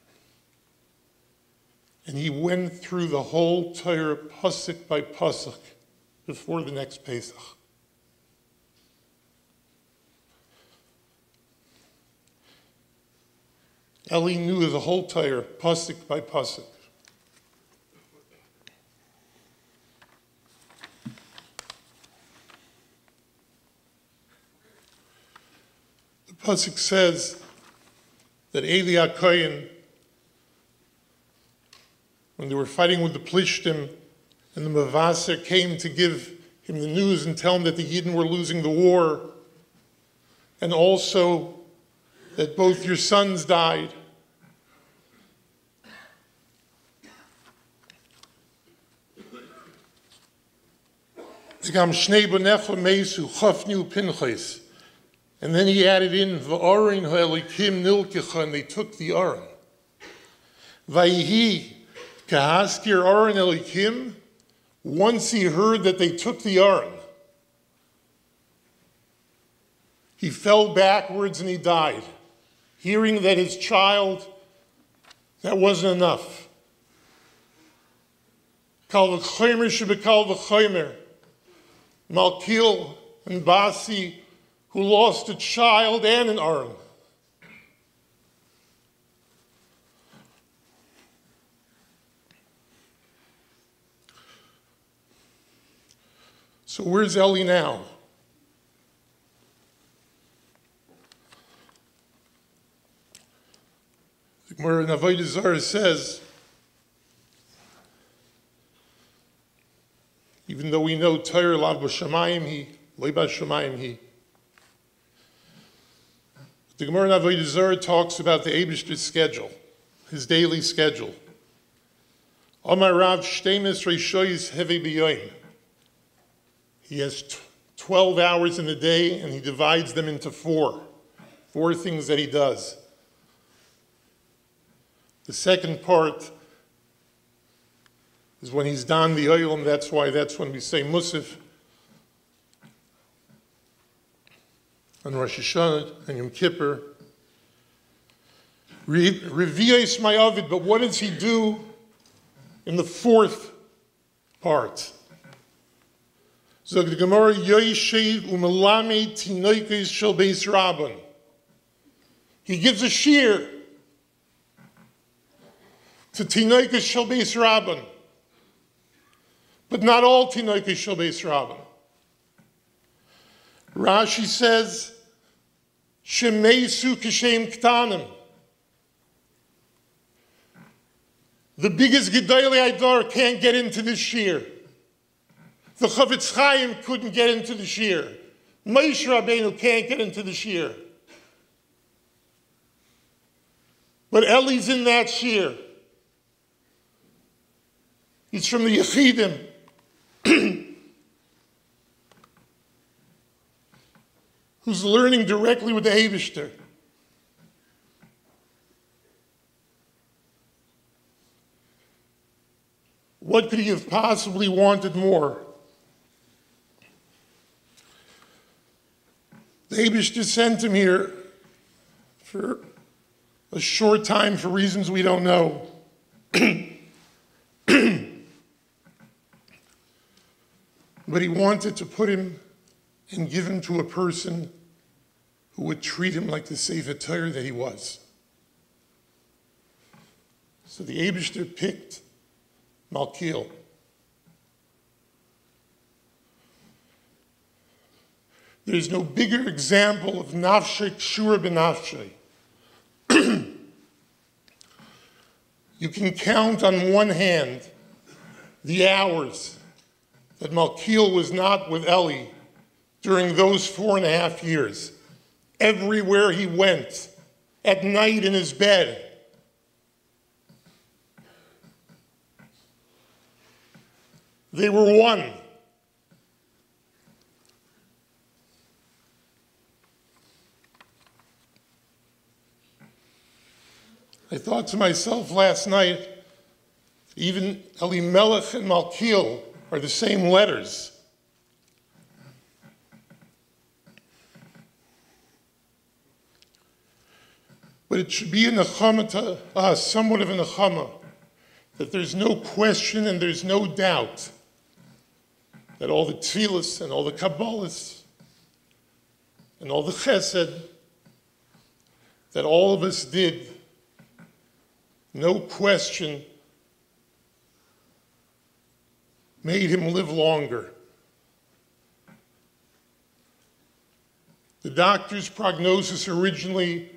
And he went through the whole Torah, pasuk by pasuk, before the next Pesach. Eli knew the whole Torah, pasuk by pasuk. The pasuk says that Eli HaKohen, when they were fighting with the Plishtim, and the Mavaser came to give him the news and tell him that the Yidden were losing the war, and also that both your sons died. And then he added in, V'arin ha'elikim nilkecha, and they took the Aron. Vayhi kahaskir Aron elikim, once he heard that they took the Aron, he fell backwards and he died, hearing that his child, that wasn't enough. Kal v'chomer shebekal v'chomer, Malkiel and Basi, who lost a child and an Aron. So where's Eli now? The Gemara in Avodah Zarah says, even though we know Torah lav b'shamayim hi, lo b'shamayim hi, the Gemara in Avodah Zarah talks about the Eibishter's schedule, his daily schedule. Amar Rav Shtemis Reishoyis Hevi B'yoyim. He has twelve hours in a day, and he divides them into four. Four things that he does. The second part is when he's don the oilam. That's why that's when we say Musaf on Rosh Hashanah and Yom Kippur. Revi'es my Ovid, but what does he do in the fourth part? So the Gemara Yoishev u'melame tinoikes shel beis Rabban. He gives a shear to tinoikes shel beis Rabban, but not all tinoikes shel beis Rabban. Rashi says shemeisu kishem ktanim. The biggest Gedolei Hador can't get into the shear. The Chavetz Chaim couldn't get into the shear. Moshe Rabbeinu can't get into the shear. But Eli's in that shear. He's from the Yechidim, who's learning directly with the Eibishter. What could he have possibly wanted more? The Eibishter sent him here for a short time for reasons we don't know. But he wanted to put him and give him to a person who would treat him like the Sefer Torah that he was. So the Eibishter picked Malkiel. There's no bigger example of nafshe kshura b'nafshe. You can count on one hand the hours that Malkiel was not with Eli during those four and a half years. Everywhere he went, at night in his bed, they were one. I thought to myself last night, even Elimelech and Malkiel are the same letters. But it should be a nechama to us, somewhat of a nechama, that there's no question and there's no doubt that all the tefillas and all the kabbalas and all the chesed that all of us did, no question, made him live longer. The doctor's prognosis originally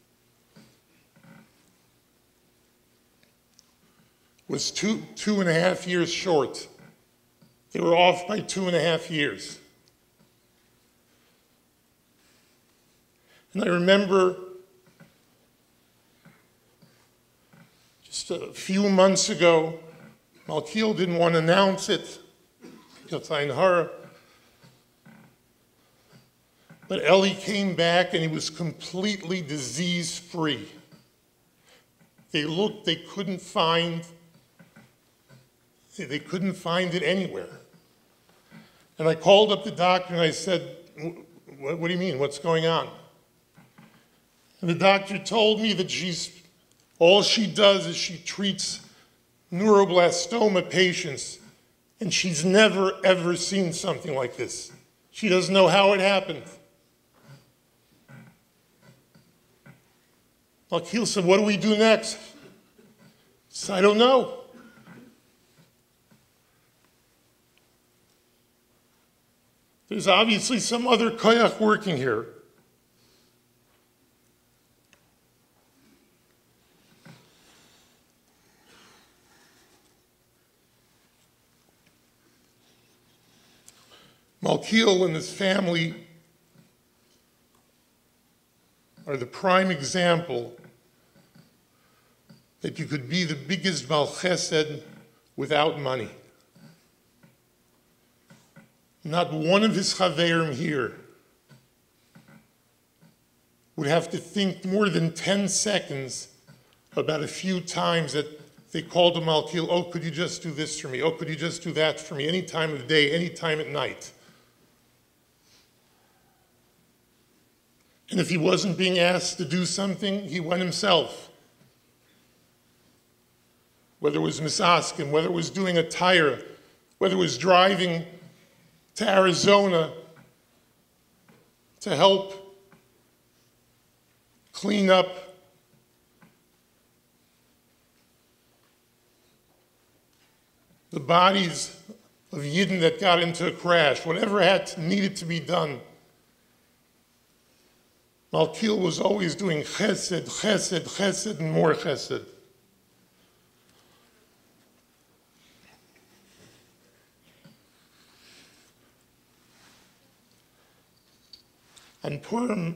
was two, two and a half years short. They were off by two and a half years. And I remember just a few months ago, Malkiel didn't want to announce it, Yotain Hara. But Eli came back and he was completely disease-free. They looked, they couldn't find, they couldn't find it anywhere. And I called up the doctor and I said, what, what do you mean, what's going on? And the doctor told me that she's, all she does is she treats neuroblastoma patients, and she's never, ever seen something like this. She doesn't know how it happened. Malkiel said, what do we do next? I said, I don't know. There's obviously some other koyach working here. Malkiel and his family are the prime example that you could be the biggest Baal Chesed without money. Not one of his chaverim here would have to think more than ten seconds about a few times that they called to Malkiel, oh, could you just do this for me? Oh, could you just do that for me? Any time of the day, any time at night. And if he wasn't being asked to do something, he went himself. Whether it was misasking, whether it was doing a tire, whether it was driving to Arizona to help clean up the bodies of Yidden that got into a crash, whatever had to, needed to be done. Malkiel was always doing chesed, chesed, chesed, and more chesed. On Purim,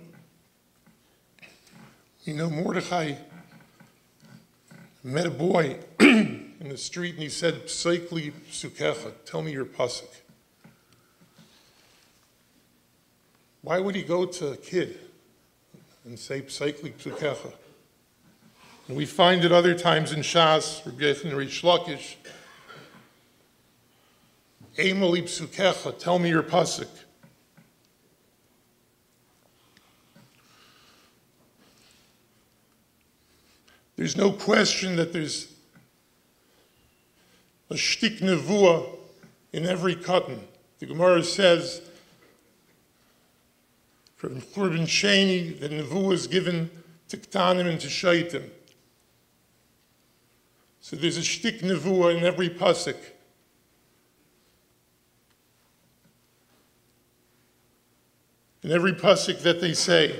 you know, Mordechai met a boy in the street and he said, Psaikli Psukecha, tell me your pasuk. Why would he go to a kid and say Psaikli Psukecha? And we find it other times in Shas, Rabbi Yochanan Rish Lakish, Eimali Psukecha, tell me your pasuk. There's no question that there's a shtik nevuah in every cotton. The Gemara says from Churban Sheni that nevuah is given to ktanim and to shaitim. So there's a shtik nevuah in every pasuk. In every pasuk that they say.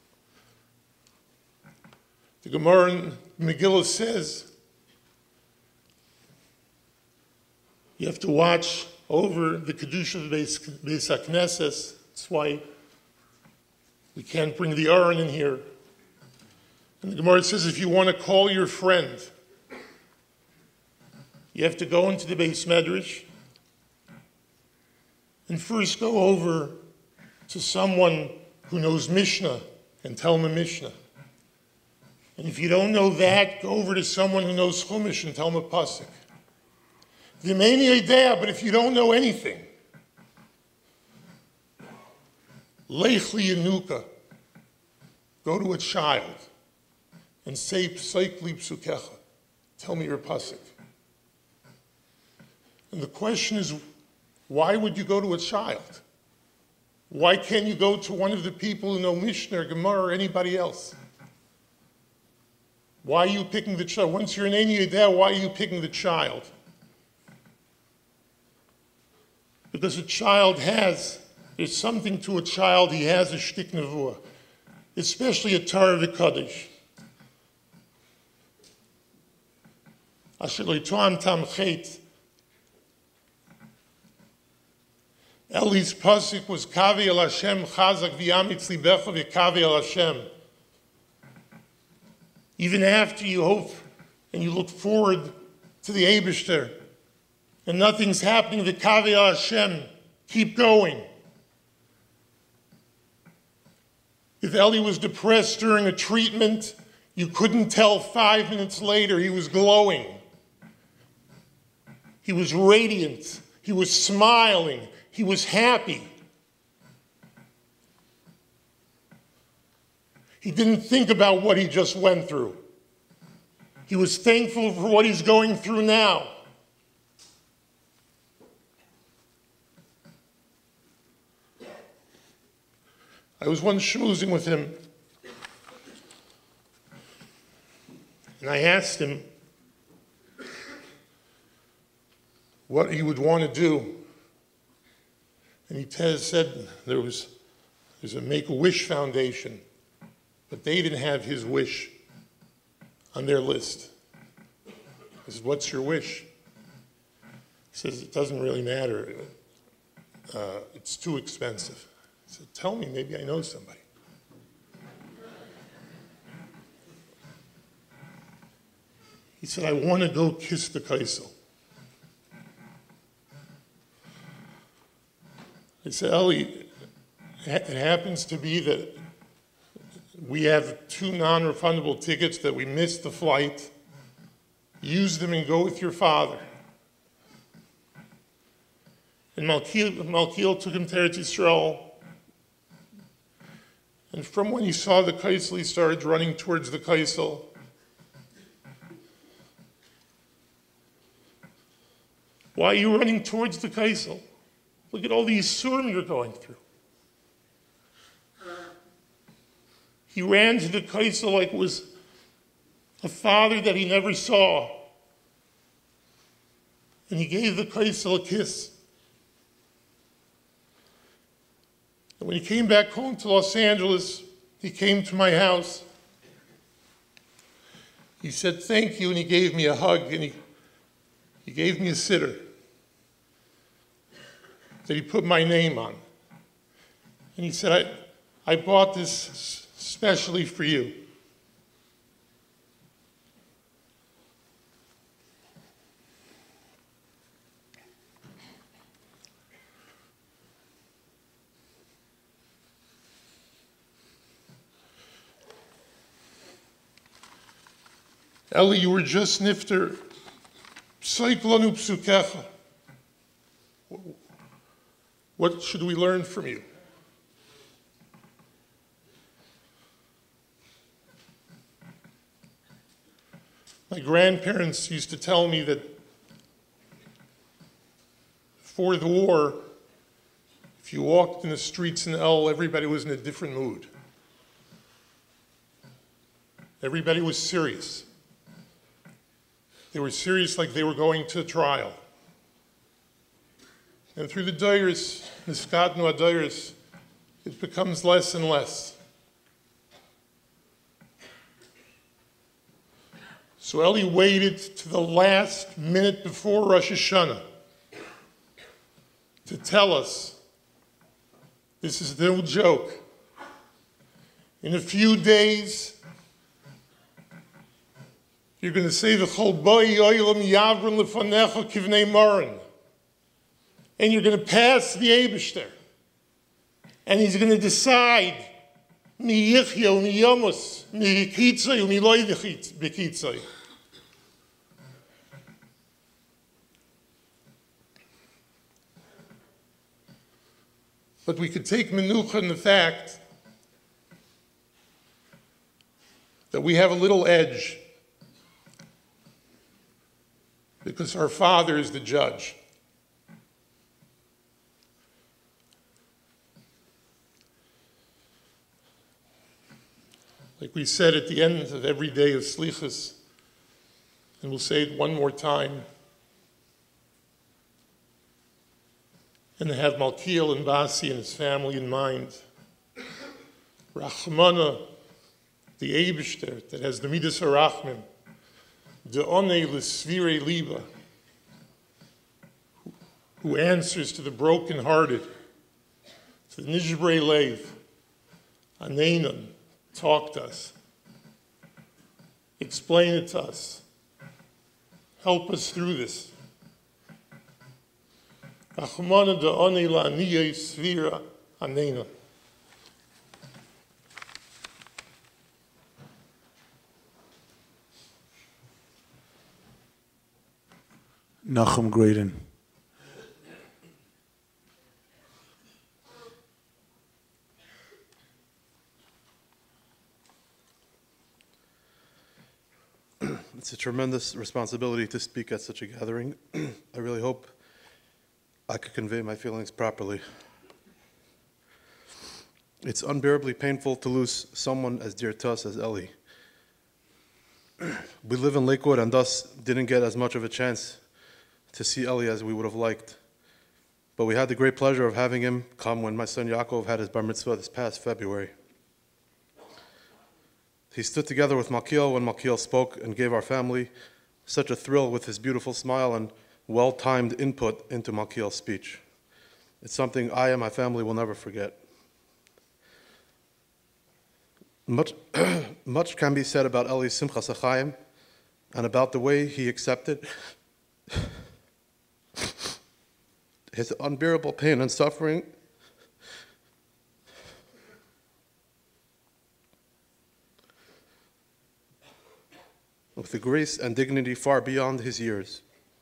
The Gemara in Megillah says you have to watch over the Kedusha of Beis HaKnesses. That's why we can't bring the Aron in here. And the Gemara says if you want to call your friend, you have to go into the Beis Medrash and first go over to someone who knows Mishnah and tell him a Mishnah. And if you don't know that, go over to someone who knows Chumash and tell him a pasuk. V'meini idea, but if you don't know anything, lech liyanuka, go to a child and say Psaikli Psukecha, tell me your pasuk. And the question is, why would you go to a child? Why can't you go to one of the people who know Mishnah or Gemara or anybody else? Why are you picking the child? Once you're in any idea, why are you picking the child? Because a child has, there's something to a child, he has a shtik nevuah, especially a Torah v'Kodesh. Asher lo yitoam tam chet. Eli's pasuk was Kavi el Hashem chazak v'yamitz libecha v'kavi el Hashem. Even after you hope and you look forward to the Eibishter and nothing's happening, the Kavi el Hashem, keep going. If Eli was depressed during a treatment, you couldn't tell five minutes later he was glowing. He was radiant. He was smiling. He was happy. He didn't think about what he just went through. He was thankful for what he's going through now. I was once schmoozing with him, and I asked him what he would want to do. And he t- said there was there's a Make-A-Wish Foundation, but they didn't have his wish on their list. I said, what's your wish? He says, it doesn't really matter. Uh, it's too expensive. I said, tell me, maybe I know somebody. He said, I want to go kiss the kaisel. I said, Eli, it happens to be that We have two non-refundable tickets that we missed the flight. Use them and go with your father. And Malkiel, Malkiel took him to Eretz Yisrael. And from when he saw the Kaisel, he started running towards the Kaisel. Why are you running towards the Kaisel? Look at all the Yisurim you're going through. He ran to the Kaisel like it was a father that he never saw. And he gave the Kaisel a kiss. And when he came back home to Los Angeles, he came to my house. He said, thank you, and he gave me a hug, and he, he gave me a sitter that he put my name on. And he said, I, I bought this specially for you. Eli, you were just nifter. Psaiklanu psukecha. What should we learn from you? My grandparents used to tell me that before the war, if you walked in the streets in El, everybody was in a different mood. Everybody was serious. They were serious like they were going to trial. And through the Dairis, Niskatnu Adairis, it becomes less and less. So Eli waited to the last minute before Rosh Hashanah to tell us, this is no joke. In a few days, you're going to say the Chol Boi Oilam Yavrim Lefanecha Kivnei Morin. And you're going to pass the Eibishter. And he's going to decide mi yichya, mi yomos, mi yikitzai, mi loy bekitzai. But we could take menucha in the fact that we have a little edge because our Father is the judge. Like we said at the end of every day of Slichas, and we'll say it one more time, and to have Malkiel and Basi and his family in mind. Rachmana, the Eibishter, that has the Midas HaRachmim, the Onei L'Svirei Liba, who answers to the brokenhearted, to the Nishbrei Lev, Aneinon, talk to us, explain it to us, help us through this. Rachmana da'onei la'aniyei svira aneina. Nachum Graydon. It's a tremendous responsibility to speak at such a gathering. I really hope I could convey my feelings properly. It's unbearably painful to lose someone as dear to us as Eli. We live in Lakewood and thus didn't get as much of a chance to see Eli as we would have liked. But we had the great pleasure of having him come when my son Yaakov had his bar mitzvah this past February. He stood together with Malkiel when Malkiel spoke and gave our family such a thrill with his beautiful smile and well-timed input into Malkiel's speech. It's something I and my family will never forget. Much, much can be said about Eli's Simchas HaChaim and about the way he accepted his unbearable pain and suffering with a grace and dignity far beyond his years.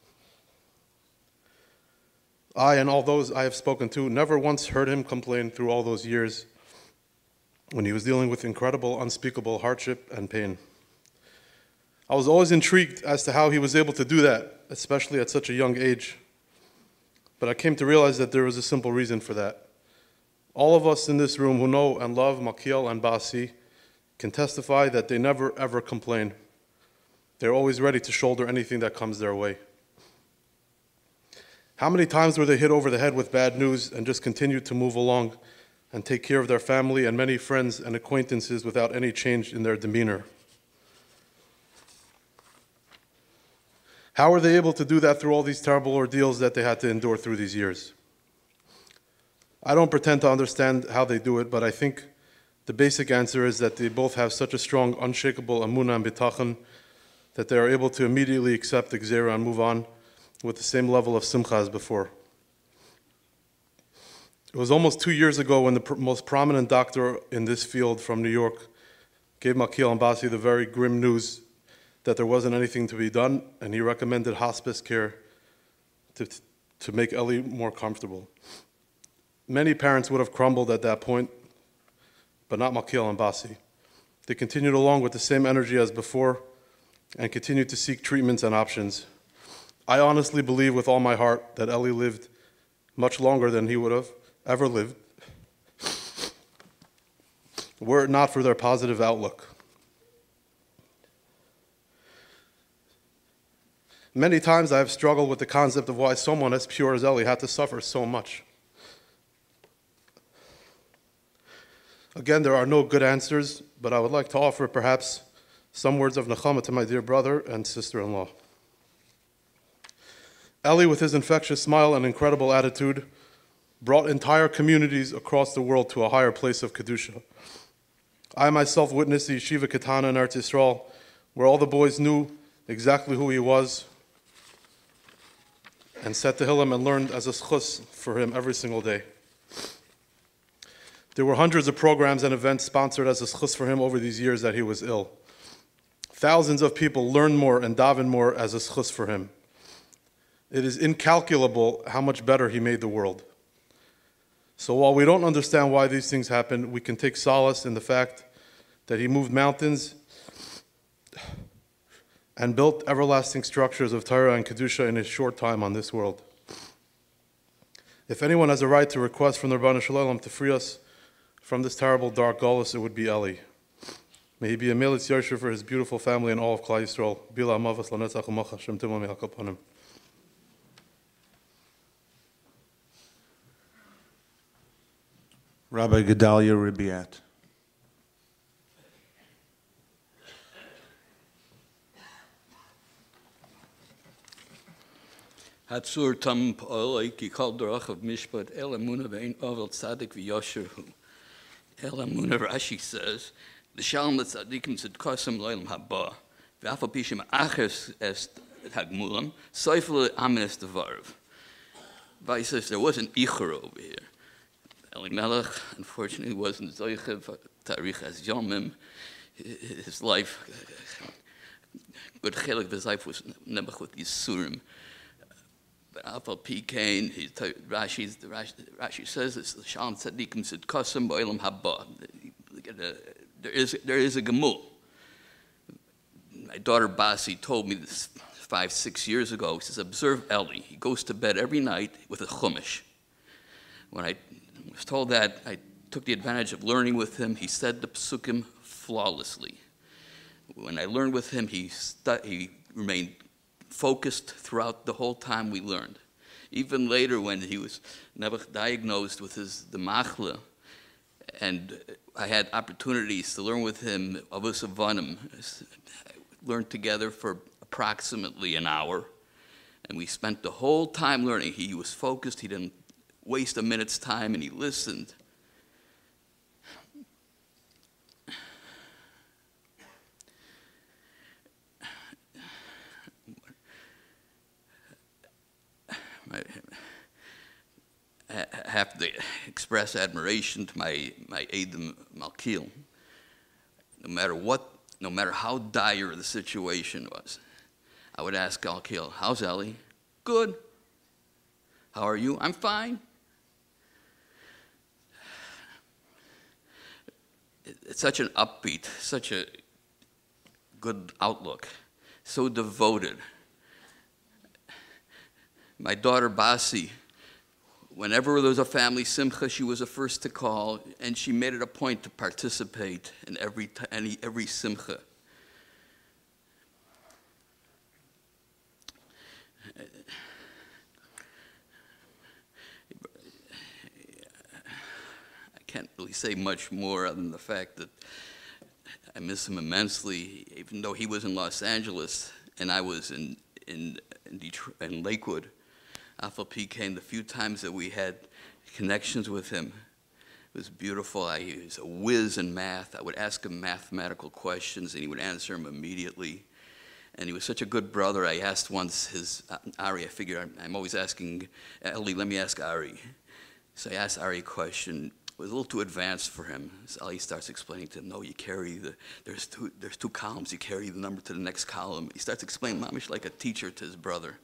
I and all those I have spoken to never once heard him complain through all those years when he was dealing with incredible, unspeakable hardship and pain. I was always intrigued as to how he was able to do that, especially at such a young age. But I came to realize that there was a simple reason for that. All of us in this room who know and love Makiel and Basi can testify that they never ever complain. They're always ready to shoulder anything that comes their way. How many times were they hit over the head with bad news and just continued to move along and take care of their family and many friends and acquaintances without any change in their demeanor? How were they able to do that through all these terrible ordeals that they had to endure through these years? I don't pretend to understand how they do it, but I think the basic answer is that they both have such a strong, unshakable emunah and bitachon that they are able to immediately accept the gzera and move on with the same level of simcha as before. It was almost two years ago when the pr- most prominent doctor in this field from New York gave Makiel and Basi the very grim news that there wasn't anything to be done, and he recommended hospice care to, to make Ellie more comfortable. Many parents would have crumbled at that point, but not Makiel and Basi. They continued along with the same energy as before and continued to seek treatments and options. I honestly believe with all my heart that Ellie lived much longer than he would have ever lived, were it not for their positive outlook. Many times I have struggled with the concept of why someone as pure as Ellie had to suffer so much. Again, there are no good answers, but I would like to offer perhaps some words of nechama to my dear brother and sister-in-law. Ellie, with his infectious smile and incredible attitude, brought entire communities across the world to a higher place of Kedusha. I myself witnessed the Yeshiva Ketana in Eretz Yisrael, where all the boys knew exactly who he was and sat Tehillim and learned as a schus for him every single day. There were hundreds of programs and events sponsored as a schus for him over these years that he was ill. Thousands of people learned more and davened more as a schus for him. It is incalculable how much better he made the world. So while we don't understand why these things happen, we can take solace in the fact that he moved mountains and built everlasting structures of Torah and Kedusha in his short time on this world. If anyone has a right to request from the Rebbeinu Shalom to free us from this terrible dark gullus, it would be Eli. May he be a melitz yosher for his beautiful family and all of Klal Yisrael. Bila amavas lanetzach u'mach Hashem timo mihakol panim. Rabbi Gedalia Ribiat. Hatzur tam pa'olai ki kol derach of mishpat el emunah ve'ein ovel tzadik v'yosher hu. El emunah, Rashi says, the shalom l'tzadikim tzedkosem lo'elam haba, ve'afal pishim aches es hagmulam, soifel amin devarv. But he says there was an icher over here. Elimelech, unfortunately, wasn't zoichev tarich as yomim. His life, good chelik of his life was nebuch with yisurim. But Afal Pikain, Rashi, Rashi says this: Shalom tzadikim tzedkosem ba'olam haba. There is there is a gemul. My daughter Basi told me this five six years ago. He says, observe Eli. He goes to bed every night with a chumash. When I was told that, I took the advantage of learning with him. He said the psukim flawlessly. When I learned with him, he stu- he remained focused throughout the whole time we learned. Even later, when he was never diagnosed with his the machla, and I had opportunities to learn with him avos avanim, learned together for approximately an hour, and we spent the whole time learning. He was focused. He didn't waste a minute's time, and he listened. I have to express admiration to my, my Adam Malkiel. No matter what no matter how dire the situation was, I would ask Galkiel, how's Ellie? Good. How are you? I'm fine. It's such an upbeat, such a good outlook, so devoted. My daughter Basi, whenever there was a family simcha, she was the first to call, and she made it a point to participate in every any every simcha. I can't really say much more other than the fact that I miss him immensely, even though he was in Los Angeles and I was in in in, Detroit, in Lakewood. Afal P came the few times that we had connections with him. It was beautiful. I, he was a whiz in math. I would ask him mathematical questions, and he would answer them immediately. And he was such a good brother. I asked once his, uh, Ari, I figured I'm, I'm always asking, Eli, let me ask Ari. So I asked Ari a question. It was a little too advanced for him. So Ali starts explaining to him, no, you carry the, there's two, there's two columns. You carry the number to the next column. He starts explaining, mamish, like a teacher to his brother.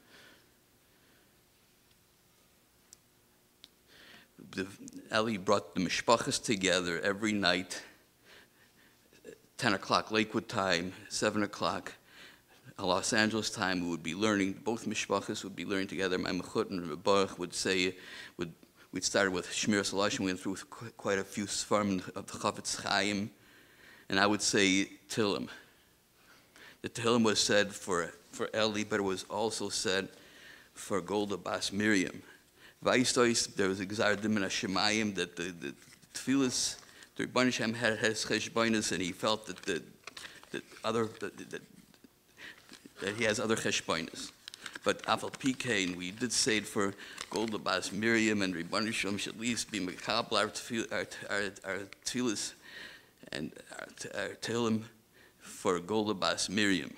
The, Eli brought the mishpachas together every night, ten o'clock Lakewood time, seven o'clock Los Angeles time. We would be learning, both mishpachas would be learning together. My mechut and Rebbe would say, would, we'd started with Shmir Salash, and we went through quite a few svarim of the Chavetz Chaim, and I would say Tillim. The Tillim was said for, for Eli, but it was also said for Golda Bas Miriam. Vaistois, there was a Gzar Dimin HaShemayim that the, the tefillas, the Rebbeinu Shem had his cheshbonos, and he felt that the, the other, that, that, that he has other cheshbonos. But Afal Pikein, we did say it for Golda Bas Miriam, and Rebbeinu Shem should at least be mekabel our tefillas and our tehillim for Golda Bas Miriam.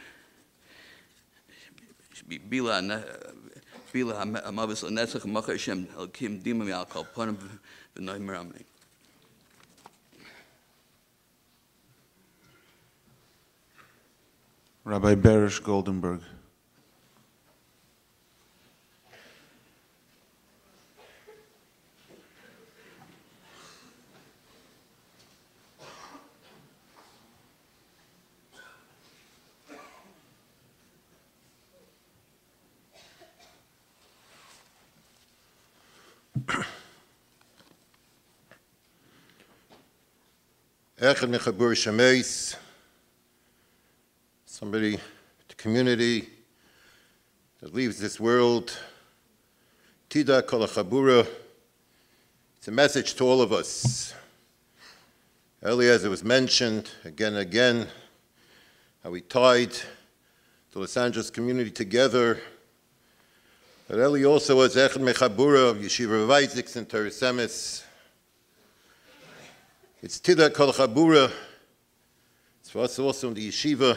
Should be Bila. Bila hamavis lenetzach macha Hashem elkim dima mi'al kol panim v'noy meramei. Rabbi Berish Goldenberg. Echad Mechabur Shemeis, somebody, the community that leaves this world, Tida Kol HaChabura. It's a message to all of us. Earlier, as it was mentioned again and again, how we tied the Los Angeles community together. But Eli also was Echad Mechabura of Yeshiva Rav Isaacs and Torah Semis. It's Tida Kol Chabura. It's for us also in the yeshiva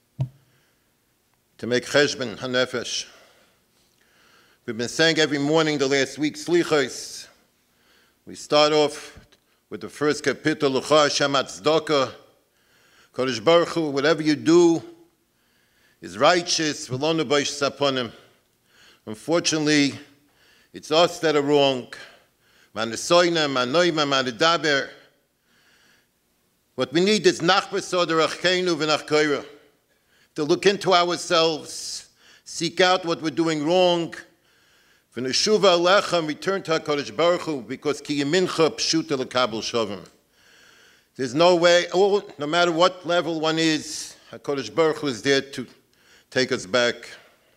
to make cheshbon hanefesh. We've been saying every morning the last week slichos. We start off with the first kapitel Lucha Hashem Tzedakah. Kodesh Baruch Hu, whatever you do is righteous. V'lo nubaysh saponim. Unfortunately, it's us that are wrong. Man nesoyna, man noima, man nedaber. What we need is nachbasod rachkeinu v'nachkoira, to look into ourselves, seek out what we're doing wrong, v'neshuva alecha, and return to HaKadosh Baruch Hu, because ki yemincha pshuta l'kabel shavim. There's no way, oh, no matter what level one is, HaKadosh Baruch Hu is there to take us back.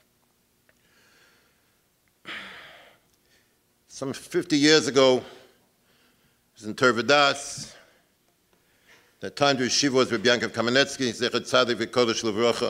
Some fifty years ago, I was in Tervadas. That time the yeshiva was Rabbi Yankov Kamenetsky, Zechat Tzadik v'Kodesh L'Vracha.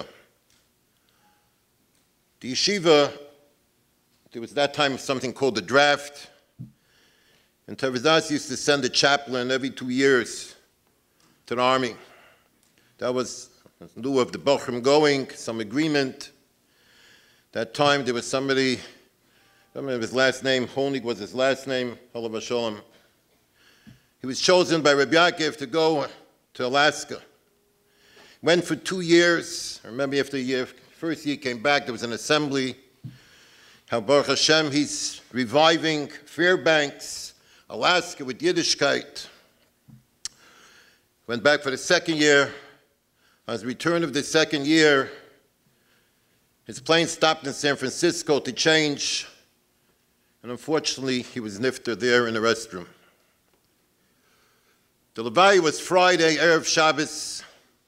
The yeshiva, there was that time something called the draft, and Tervadas used to send a chaplain every two years to the army. That was in lieu of the Bochum going, some agreement. That time there was somebody, I don't remember his last name, Honig was his last name, Halav Shalom. He was chosen by Rabbi Yaakov to go to Alaska. Went for two years. I remember after the year, first year he came back, there was an assembly. How Baruch Hashem, he's reviving Fairbanks, Alaska with Yiddishkeit. Went back for the second year. On his return of the second year, his plane stopped in San Francisco to change, and unfortunately, he was nifter there in the restroom. The Levaya was Friday, Erev Shabbos.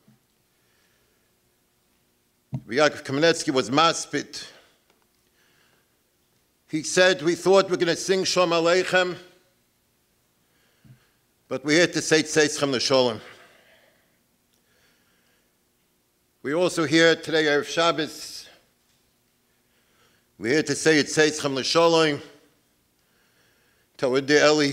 Yaakov Kamenetsky was maspit. He said, we thought we were going to sing Shalom Aleichem, but we had to say Tzeitzchem L'Sholem. We're also here today, Erev Shabbos. We're here to say Tzeitzchem L'Sholem to our dear Eli.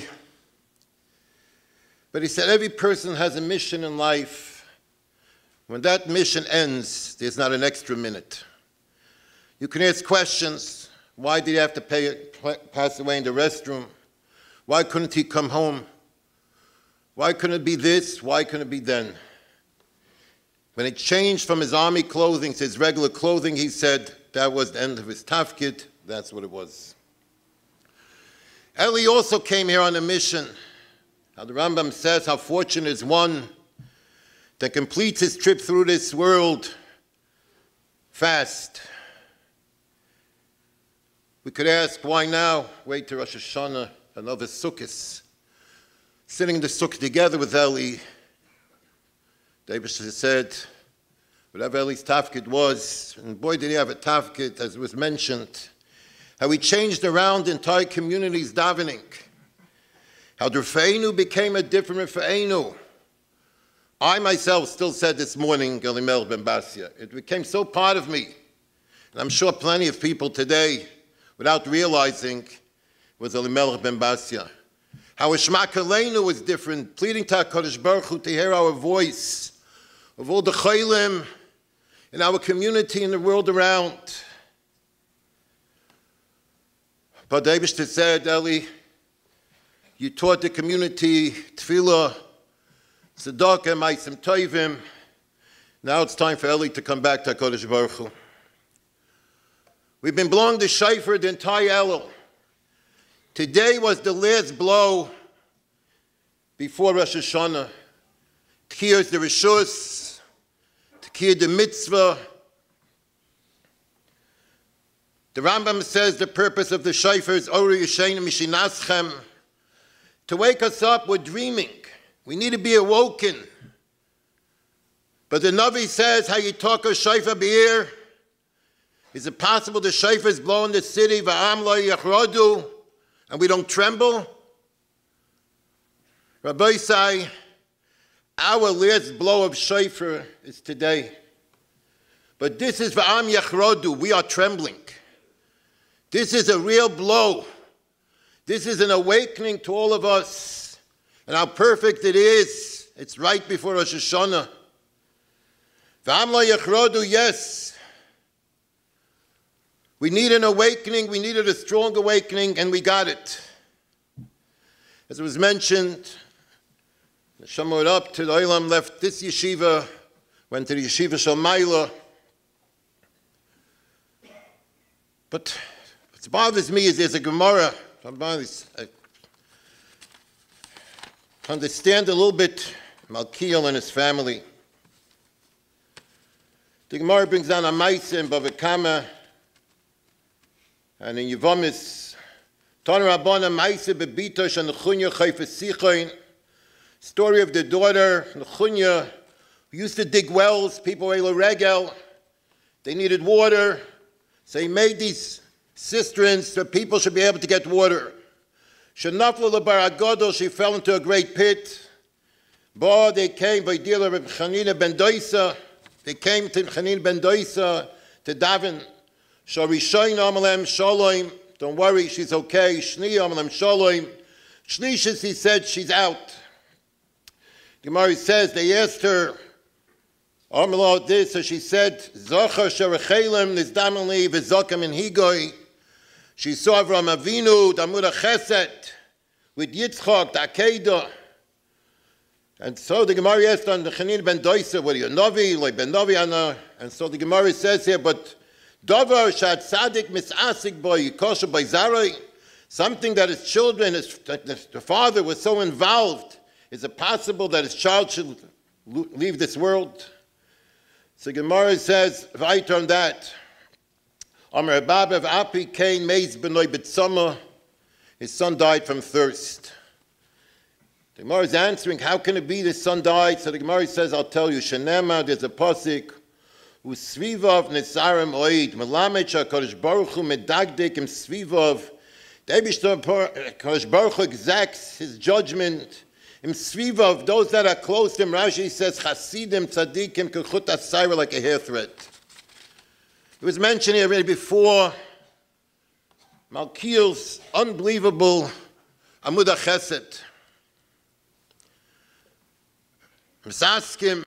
But he said every person has a mission in life. When that mission ends, there's not an extra minute. You can ask questions. Why did he have to pay, pass away in the restroom? Why couldn't he come home? Why couldn't it be this? Why couldn't it be then? When it changed from his army clothing to his regular clothing, he said that was the end of his tafkid. That's what it was. Eli also came here on a mission. How the Rambam says how fortunate is one that completes his trip through this world fast. We could ask, why now? Wait to Rosh Hashanah, another Sukkot. Sitting in the Sukkah together with Eli, David said, whatever Eli's tafkid was, and boy did he have a tafkid, as was mentioned, how he changed around entire communities davening, how the Rafa'enu became a different Rafa'enu. I myself still said this morning, Elimelech ben Basia, it became so part of me, and I'm sure plenty of people today, without realizing, was Elimelech ben Basia. How Shema Kaleinu was different, pleading to HaKadosh Baruch Hu to hear our voice, of all the chaylim in our community and the world around. But the Eibishter said, Eli, you taught the community tefillah, tzedakah, ma'asim tovim. Now it's time for Eli to come back to HaKadosh Baruch Hu. We've been blowing the shofar the entire Elul. Today was the last blow before Rosh Hashanah. Tkiyah is the Rishus, Tkiyah the mitzvah. The Rambam says the purpose of the shofar is Ori Yisheinu Mishinaschem, to wake us up. We're dreaming. We need to be awoken. But the Navi says, how you talk of shofar be'ir. Is it possible the shofar is blowing the city, Va'am lo yachradu, and we don't tremble? Rabbi say, our last blow of shofar is today. But this is Va'am Yachrodu, we are trembling. This is a real blow. This is an awakening to all of us. And how perfect it is. It's right before Rosh Hashanah. Va'am lo Yachrodu, yes. We need an awakening, we needed a strong awakening, and we got it. As it was mentioned, the Shamor up to the Olam left this yeshiva, went to the yeshiva Shalmaila. But what bothers me is there's a Gemara. I understand a little bit Malkiel and his family. The Gemara brings down a Maisa in Bava Kama and in Yevomis. Ton Rabbana Maisa bebitosh and Nechunya Chayfesichoin. Story of the daughter, Nechunya, who used to dig wells. People were regel. They needed water. So he made these cisterns so people should be able to get water. Shenaflu lebar agadol, she fell into a great pit. Ba, they came by dealer of Chanina ben Doisa. They came to Chanina ben Doisa to daven. Sharishayin amalem shalom. Don't worry, she's okay. Shni amalem shalom. Shnishis, he said, she's out. Gemara says they asked her, Amalot this, so she said, Zachar sherechelim nizdamali v'zakam in higoi. She saw Avram Avinu, Damura Chesed, with Yitzchak, the Akedah. And so the Gemara asked on the Chanin ben Doisa, what are you, Novi, like ben Novi, and so the Gemara says here, but Davar shat tzaddik misasik boy kosher by zarai, something that his children, his, the father was so involved, is it possible that his child should leave this world? So Gemara says, right on that, Amar Babav Api Kain Meis Benoy B'Tzama, his son died from thirst. The Gemara is answering, how can it be his son died? So the Gemara says, I'll tell you, Shenema, there's a pasuk, Usvivav Nesarim Oid, Melamed HaKadosh Baruch Hu Medagdik Im Svivav, the HaKadosh Baruch Hu exacts his judgment, Im Svivav, those that are close to him, Rashi says, Chasidim Tzadikim Kechut Asayra, like a hair thread. It was mentioned here already before, Malkiel's unbelievable Amud HaChesed. Misaskim.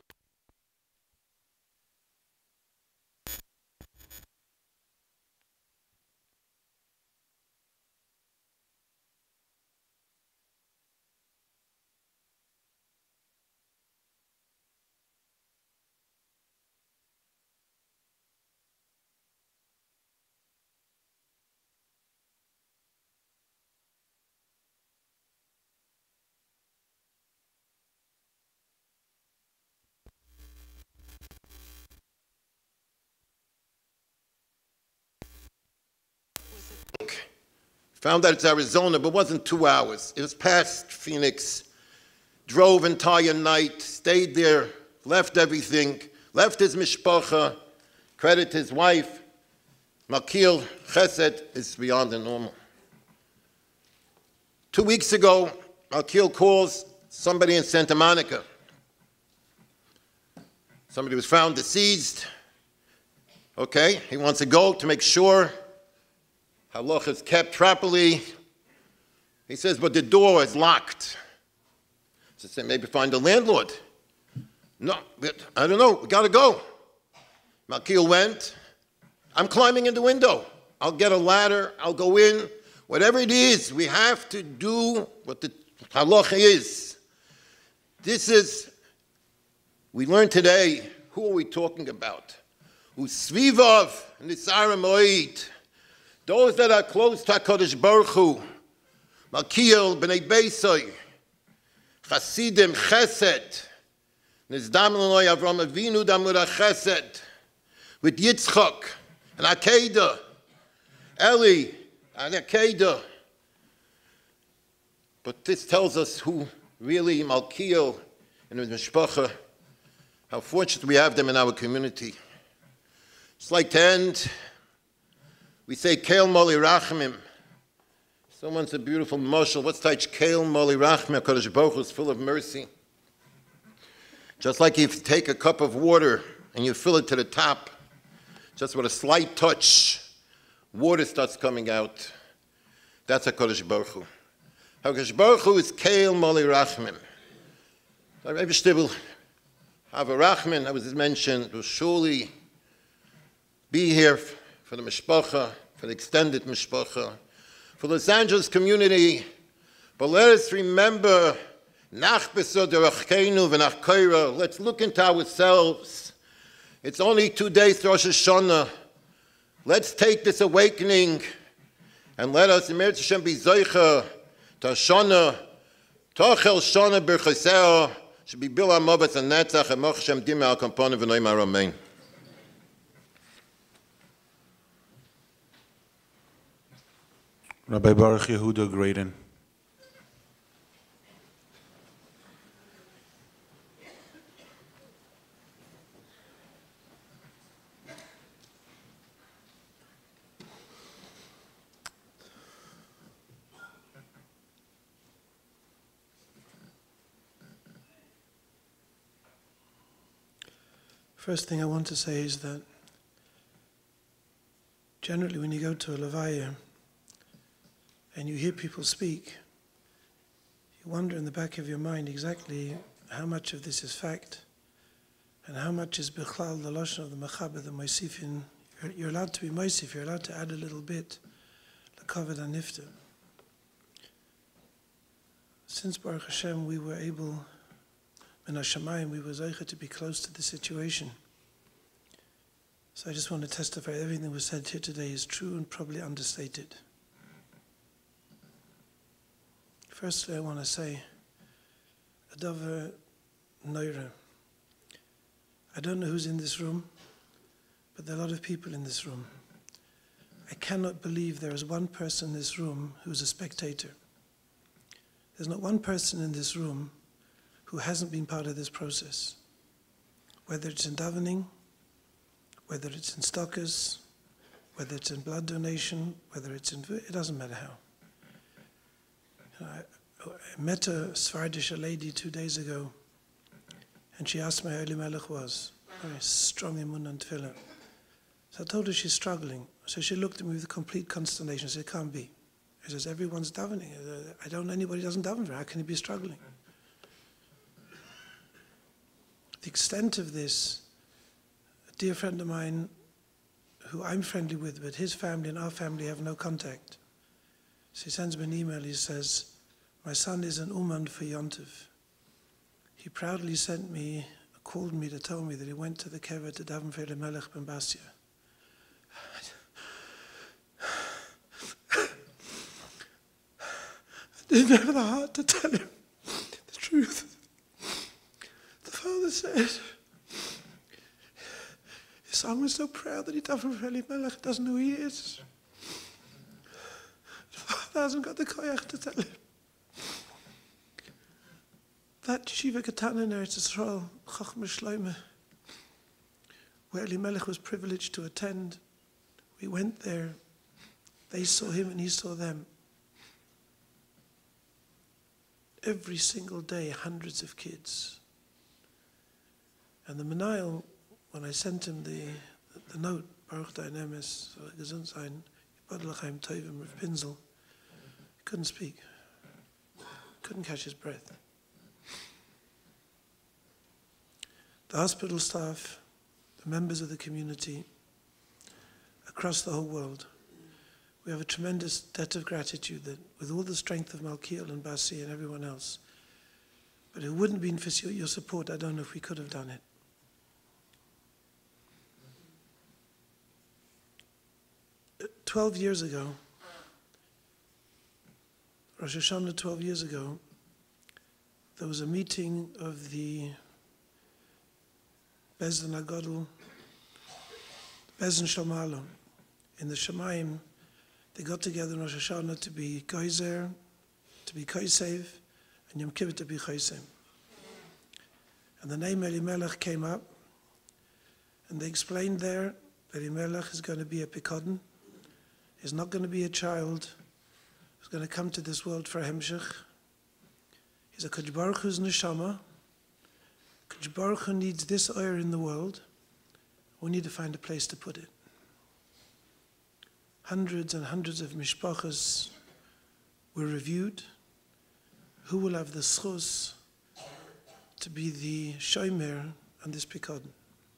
Found out it's Arizona, but it wasn't two hours. It was past Phoenix. Drove entire night, stayed there, left everything, left his mishpacha, credit his wife. Malkiel Chesed is beyond the normal. Two weeks ago, Malkiel calls somebody in Santa Monica. Somebody was found deceased. Okay, he wants to go to make sure Halach is kept properly. He says, but the door is locked. So say, maybe find a landlord. No, I don't know, we gotta go. Malkiel went. I'm climbing in the window. I'll get a ladder, I'll go in. Whatever it is, we have to do what the halacha is. This is, we learned today, who are we talking about? Usvivav Nisarim Oid. Those that are close to HaKadosh Baruch Hu, Malkiel, B'nai Beisai, Chasidim, Chesed, Nizdam L'noi Avram Avinu Damura Chesed, with Yitzchak, and Akedah, Eli, and Akedah. But this tells us who really Malkiel and his Mishpacha, how fortunate we have them in our community. Just like to end, we say, Keil Moli Rachmim. Someone's a beautiful mashal. What's touch Keil Moli Rachmim? HaKadosh Baruch Hu is full of mercy. Just like if you take a cup of water and you fill it to the top, just with a slight touch, water starts coming out. That's HaKadosh Baruch Hu. HaKadosh Baruch Hu is Keil Moli Rachmim. Rabbi Shtibel, have a Rachmin, that was mentioned, will surely be here for the mishpacha, for the extended mishpacha, for the Los Angeles community. But let us remember, nach besod derachkeinu v'nach koira. Let's look into ourselves. It's only two days to Rosh Hashanah. Let's take this awakening and let us, Emer Hashem, be zoicha to Hashanah, tochel Shana b'cheseo, should be bil ha'mavet and netzach, and moch Hashem dimei al kamponu v'noimar amen. Rabbi Baruch Yehuda Graydon. First thing I want to say is that generally when you go to a levaya and you hear people speak, you wonder in the back of your mind exactly how much of this is fact and how much is bichlal, the lashon of the mechaber, the moisifin. You're, you're allowed to be moisif, you're allowed to add a little bit, l'kavod hanifta. Since Baruch Hashem we were able in Hashemayim, we were zeicha to be close to the situation. So I just want to testify everything that was said here today is true and probably understated. Firstly, I want to say, Adavar Noira. I don't know who's in this room, but there are a lot of people in this room. I cannot believe there is one person in this room who's a spectator. There's not one person in this room who hasn't been part of this process. Whether it's in davening, whether it's in stockers, whether it's in blood donation, whether it's in, it doesn't matter how. I, I met a Sephardish lady two days ago, and she asked me how Eli Melech was. Very strong imun and tefillah. So I told her she's struggling. So she looked at me with complete consternation. She said, it can't be. She says, everyone's davening. I don't know anybody who doesn't daven for her. How can he be struggling? The extent of this, a dear friend of mine, who I'm friendly with, but his family and our family have no contact. So he sends me an email. He says, my son is an Uman for Yontiv. He proudly sent me, called me to tell me that he went to the kever to daven for Eli Melech ben Basia. I didn't have the heart to tell him the truth. The father said, his son was so proud that he davened for Eli Melech, doesn't know who he is. The father hasn't got the koyach to tell him. That Yeshiva Katana in Eretz Yisrael, Chachma Shloimeh, where Eli Melech was privileged to attend, we went there, they saw him and he saw them. Every single day, hundreds of kids. And the Menayel, when I sent him the, the, the note, Baruch Dein Emes, Gesund sein, Yibad L'chaim Tovim, Rav Pinzel, he couldn't speak, couldn't catch his breath. The hospital staff, the members of the community, across the whole world, we have a tremendous debt of gratitude that with all the strength of Malkiel and Basi and everyone else, but it wouldn't have been for your support, I don't know if we could have done it. Twelve years ago, Rosh Hashanah twelve years ago, there was a meeting of the Bezdin HaGadol, Bezdin Shalmalom. In the Shemayim, they got together in Rosh Hashanah to be Geyser, to be Kosev, and Yom Kippur to be Chosem. And the name Eli Melech came up, and they explained there that Eli Melech is going to be a Pekodin. He's not going to be a child who's going to come to this world for Hemshech. He's a Kodesh Baruch Hu's neshama. Kodesh Baruch Hu needs this oil in the world. We need to find a place to put it. Hundreds and hundreds of mishpachas were reviewed. Who will have the schus to be the shomer on this Pekodin?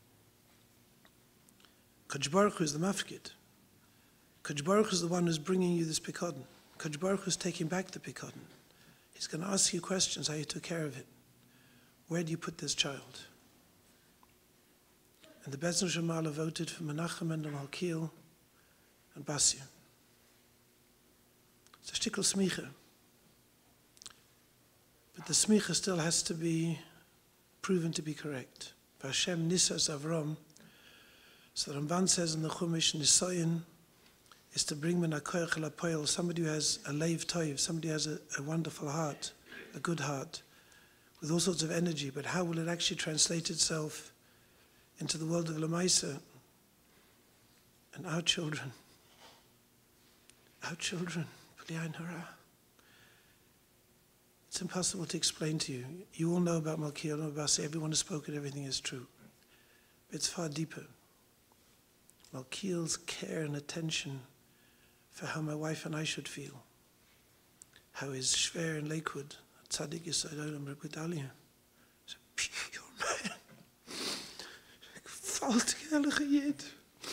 Kodesh Baruch Hu is the mafkid. Kodesh Baruch Hu is the one who's bringing you this Pekodin. Kodesh Baruch Hu is taking back the Pekodin. He's going to ask you questions how you took care of it. Where do you put this child? And the Bezdin Shemala voted for Menachem and Malkiel and Basia. It's a shtickle smicha. But the smicha still has to be proven to be correct. Hashem Nisas Avram, so the Ramban says in the Chumash, Nisayin is to bring men akoyach lapoil, somebody who has a leiv toiv, somebody who has a, a wonderful heart, a good heart, with all sorts of energy, but how will it actually translate itself into the world of Lamaisa? And our children, our children, B'li'ayin hara. It's impossible to explain to you. You all know about Malkiel and Abasi, everyone has spoken, everything is true. But it's far deeper. Malkiel's care and attention for how my wife and I should feel, how his shver in Lakewood, Tzaddik Yisod Olam Reb Gedalia. So, pure man. Gefalt ehrliche Yid.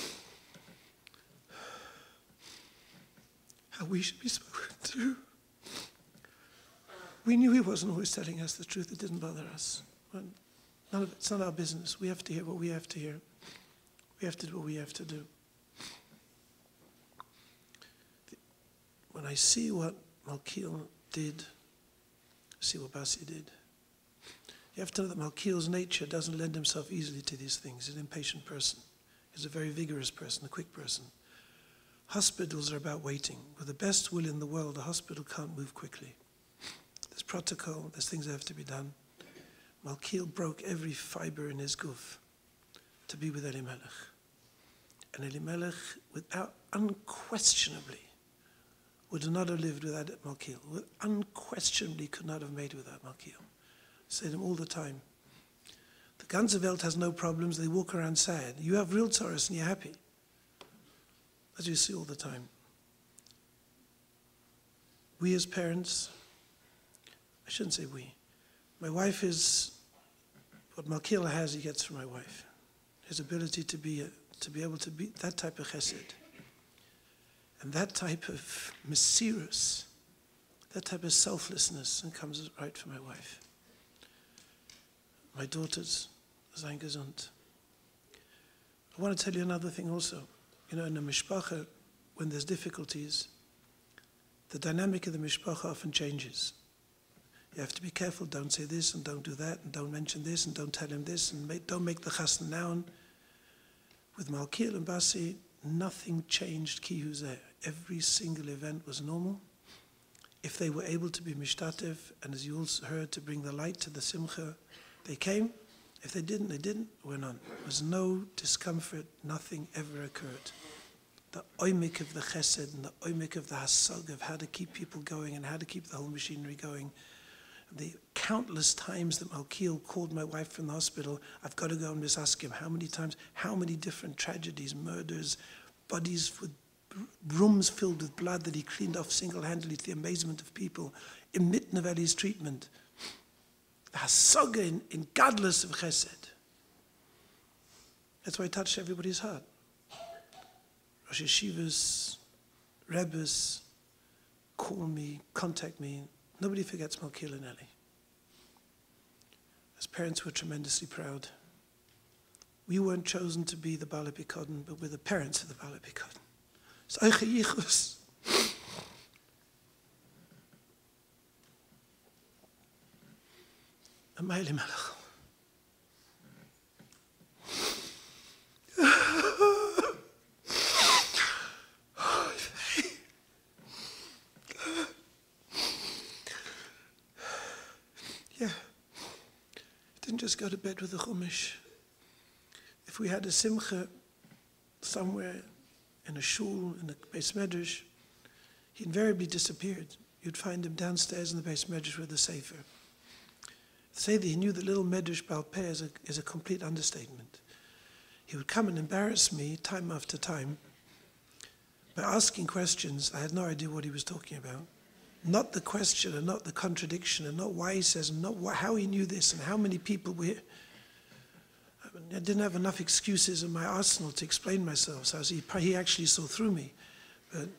How we should be spoken to. We knew he wasn't always telling us the truth. It didn't bother us. Well, none of it's not our business. We have to hear what we have to hear. We have to do what we have to do. When I see what Malkiel did, see what Basi did, you have to know that Malkiel's nature doesn't lend himself easily to these things. He's an impatient person. He's a very vigorous person, a quick person. Hospitals are about waiting. With the best will in the world, a hospital can't move quickly. There's protocol, there's things that have to be done. Malkiel broke every fiber in his guf to be with Elimelech. And Elimelech, without unquestionably, would not have lived without Malkiel. Unquestionably could not have made without Malkiel. I say to him all the time. The ganze Welt has no problems, they walk around sad. You have real tzaros and you're happy. As you see all the time. We as parents, I shouldn't say we. My wife is, what Malkiel has, he gets from my wife. His ability to be, a, to be able to be that type of chesed. And that type of mesirus, that type of selflessness, and comes right from my wife. My daughters, seien gesund. I want to tell you another thing also. You know, in a mishpacha, when there's difficulties, the dynamic of the mishpacha often changes. You have to be careful, don't say this and don't do that, and don't mention this and don't tell him this, and make, don't make the chasna noun. With Malkiel and Basi, nothing changed ki hu zeh. Every single event was normal. If they were able to be mishtatev, and as you also heard, to bring the light to the simcha, they came. If they didn't, they didn't, went on. There was no discomfort, nothing ever occurred. The oimik of the chesed and the oimik of the hasag of how to keep people going and how to keep the whole machinery going. The countless times that Malkiel called my wife from the hospital, I've got to go and just ask him how many times, how many different tragedies, murders, bodies with rooms filled with blood that he cleaned off single-handedly to the amazement of people, in mitten of Eli's treatment. The hasaga in, in godless of chesed. That's why I touched everybody's heart. Rosh Yeshivas, Rebbes, call me, contact me. Nobody forgets Malkiel and Eli. As parents, we're tremendously proud. We weren't chosen to be the Bala Bikoden, but we're the parents of the Bala Bikoden. It's Eiche Yichus. Amayli Melech. Yeah. Didn't just go to bed with a chumash. If we had a simcha somewhere in a shul, in a beis medrash, he invariably disappeared. You'd find him downstairs in the beis medrash with the sefer. To say that he knew the little medrash Baal Peh is a, is a complete understatement. He would come and embarrass me time after time by asking questions. I had no idea what he was talking about. Not the question and not the contradiction and not why he says and not why, how he knew this and how many people were here. I, mean, I didn't have enough excuses in my arsenal to explain myself, so he, he actually saw through me. But,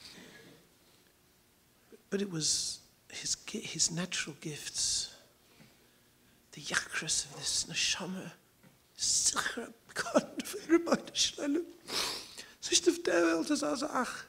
but it was his, his natural gifts, the yakras of this neshama, sicher God for everybody. Sich auf der Welt ist also ach.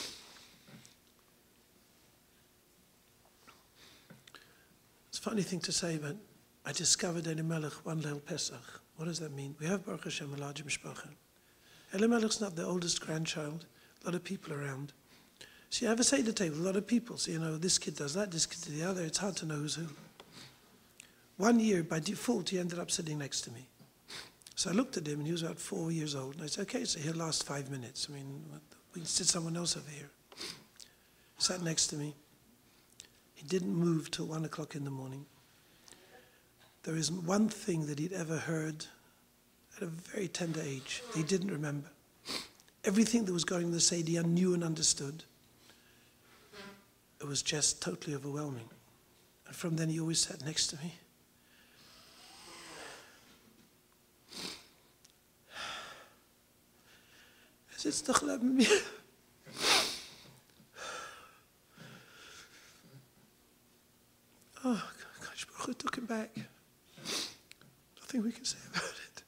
It's a funny thing to say, but I discovered Elimelech one Leil Pesach. What does that mean? We have Baruch Hashem a large mishpacha. Elimelech's not the oldest grandchild. A lot of people around. So you have a Seder table, a lot of people. So you know, this kid does that, this kid does the other. It's hard to know who's who. One year, by default, he ended up sitting next to me. So I looked at him, and he was about four years old. And I said, okay, so he'll last five minutes. I mean, we can sit someone else over here. He sat next to me. He didn't move till one o'clock in the morning. There isn't one thing that he'd ever heard at a very tender age that he didn't remember. Everything that was going in the Seder, he knew and understood. It was just totally overwhelming. And from then, he always sat next to me. Er sitzt doch neben mir. Oh, God, Baruch Hu took him back. nothing we can say about it.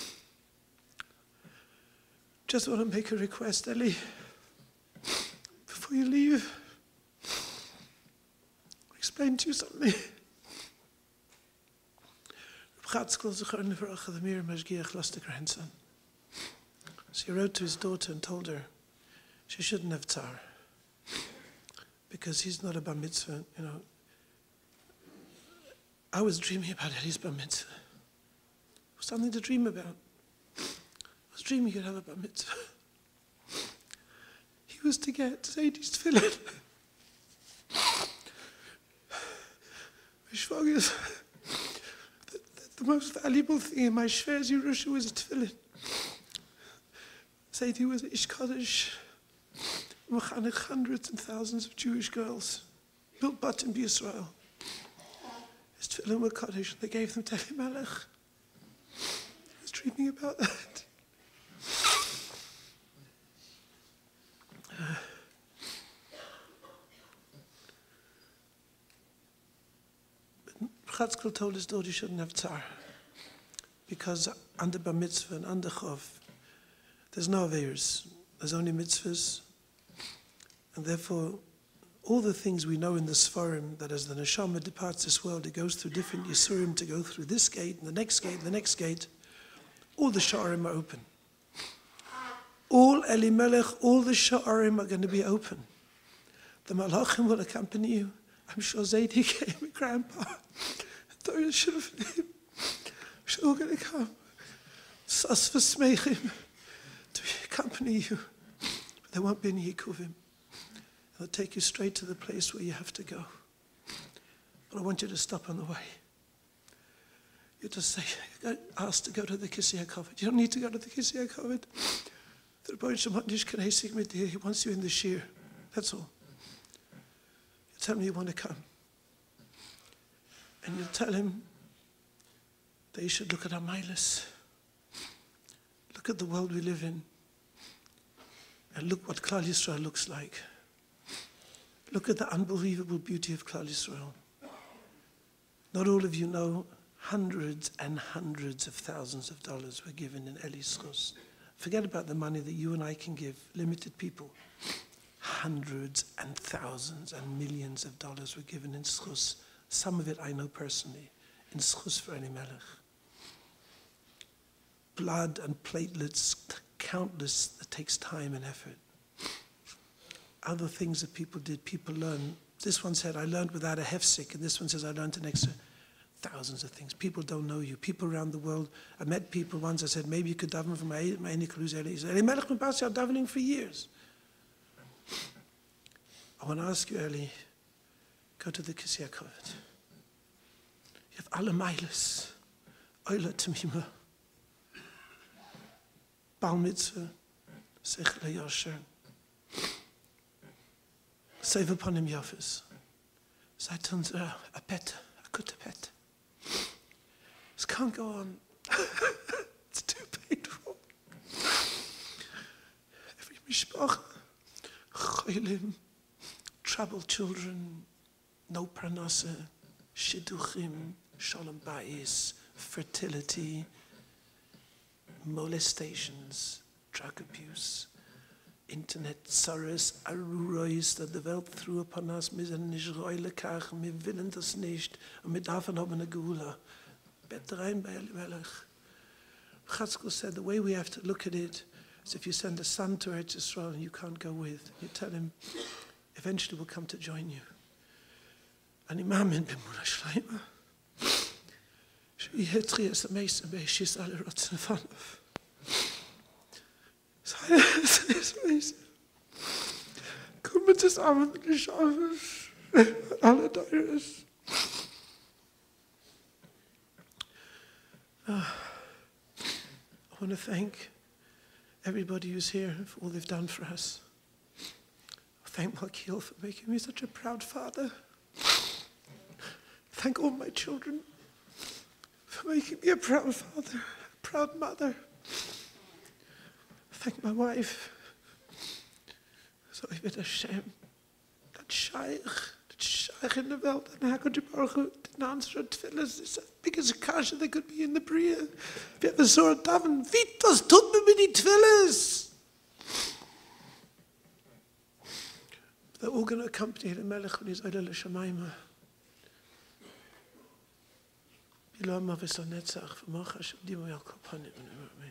Just want to make a request, Eli. Before you leave, I'll explain to you something. The Mir Mashgiach lost a grandson. So he wrote to his daughter and told her she shouldn't have tsar because he's not a bar mitzvah. You know, I was dreaming about Eli's bar mitzvah. It was something to dream about. I was dreaming he'd have a bar mitzvah. He was to get Zadie's tefillin. Shvagas. The most valuable thing in my Shvez Yerusha was a tefillin. Zadie was Ish Kaddish, Mechanech hundreds and thousands of Jewish girls, built Batim B'Yisrael. His tefillin were Kaddish, they gave them to Elimelech. I was dreaming about that. Uh, Chatzkel told his daughter he shouldn't have tsar because under bar mitzvah and under chov, there's no aveiros, there's only mitzvahs, and therefore all the things we know in the Sfarim, that as the neshama departs this world, it goes through different yisurim to go through this gate, and the next gate, and the next gate, all the sha'arim are open. All Elimelech, all the sha'arim are going to be open. The malachim will accompany you. I'm sure Zadie came with Grandpa. Doris should have him. She's all going to come. Sus for smeichim to accompany you. But there won't be any yikuvim. They'll take you straight to the place where you have to go. But I want you to stop on the way. You just say, you got asked to go to the Kisei HaKavod. You don't need to go to the Kisei HaKavod. The Rebbeinu Shematish Knesset with you. He wants you in the shir. That's all. You tell him you want to come. And you tell him that you should look at our milas. Look at the world we live in. And look what Klal Yisrael looks like. Look at the unbelievable beauty of Klal Yisrael. Not all of you know hundreds and hundreds of thousands of dollars were given in Eli's schus. Forget about the money that you and I can give, limited people. Hundreds and thousands and millions of dollars were given in schus. Some of it I know personally, in schus for Elimelech. Blood and platelets, countless, that takes time and effort. Other things that people did, people learn. This one said, I learned without a hefsek, and this one says, I learned an extra thousands of things. People don't know you. People around the world, I met people once, I said, maybe you could daven for my Einikuluz Eli. He said, Elimelech Mepasi, I'm davening for years. I want to ask you, Eli, go to the Kisei HaKavod. You have alle milas, oila tamima, Bal mitzvah, sechel yasher, save upon him yafis. Seid uns a pet, a good pet. This can't go on. It's too painful. Every mishpach, cholim, troubled children, no pranasa, shidduchim, shalom bayis, fertility, molestations, drug abuse, internet tsaras, arurois, that the Welt threw upon us, wir sind nicht reulekach, wir willen das nicht, und wir dürfen haben eine Geula. Bet rein bei Elimelech. Chatzkel said the way we have to look at it is if you send a son to Eretz Yisrael and you can't go with, you tell him, eventually we'll come to join you. And Imam in Bimuna Shleima, she had three as a mason, but she's alle rotzen von of. Silence is amazing. Komm mit zusammen mit den Schafes, alle Teures. I want to thank everybody who's here for all they've done for us. I thank Malkiel for making me such a proud father. Thank all my children for making me a proud father, a proud mother. Thank my wife. So ich wird Hashem, dat Shaykh, dat Shaykh in der Welt, and HaKadosh Baruch Hu, non-stop tefillahs. It's the biggest kasha that could be in the Bria. If you ever saw a daven, Vitas tut me mit die tefillahs. They're all going to accompany the Melech when he's Ola L'Shamayim. Bilo Mavis HaNetzach, v'mach Hashem Dimo Yal Kopanim. Amen.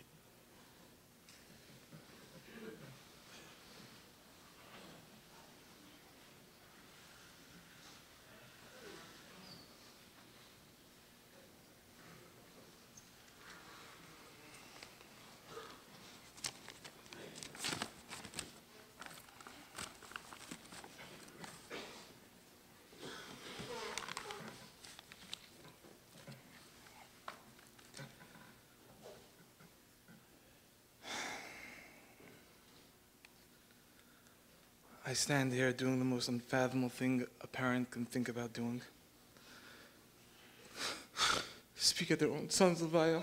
I stand here doing the most unfathomable thing a parent can think about doing. Speak at their own son's levaya.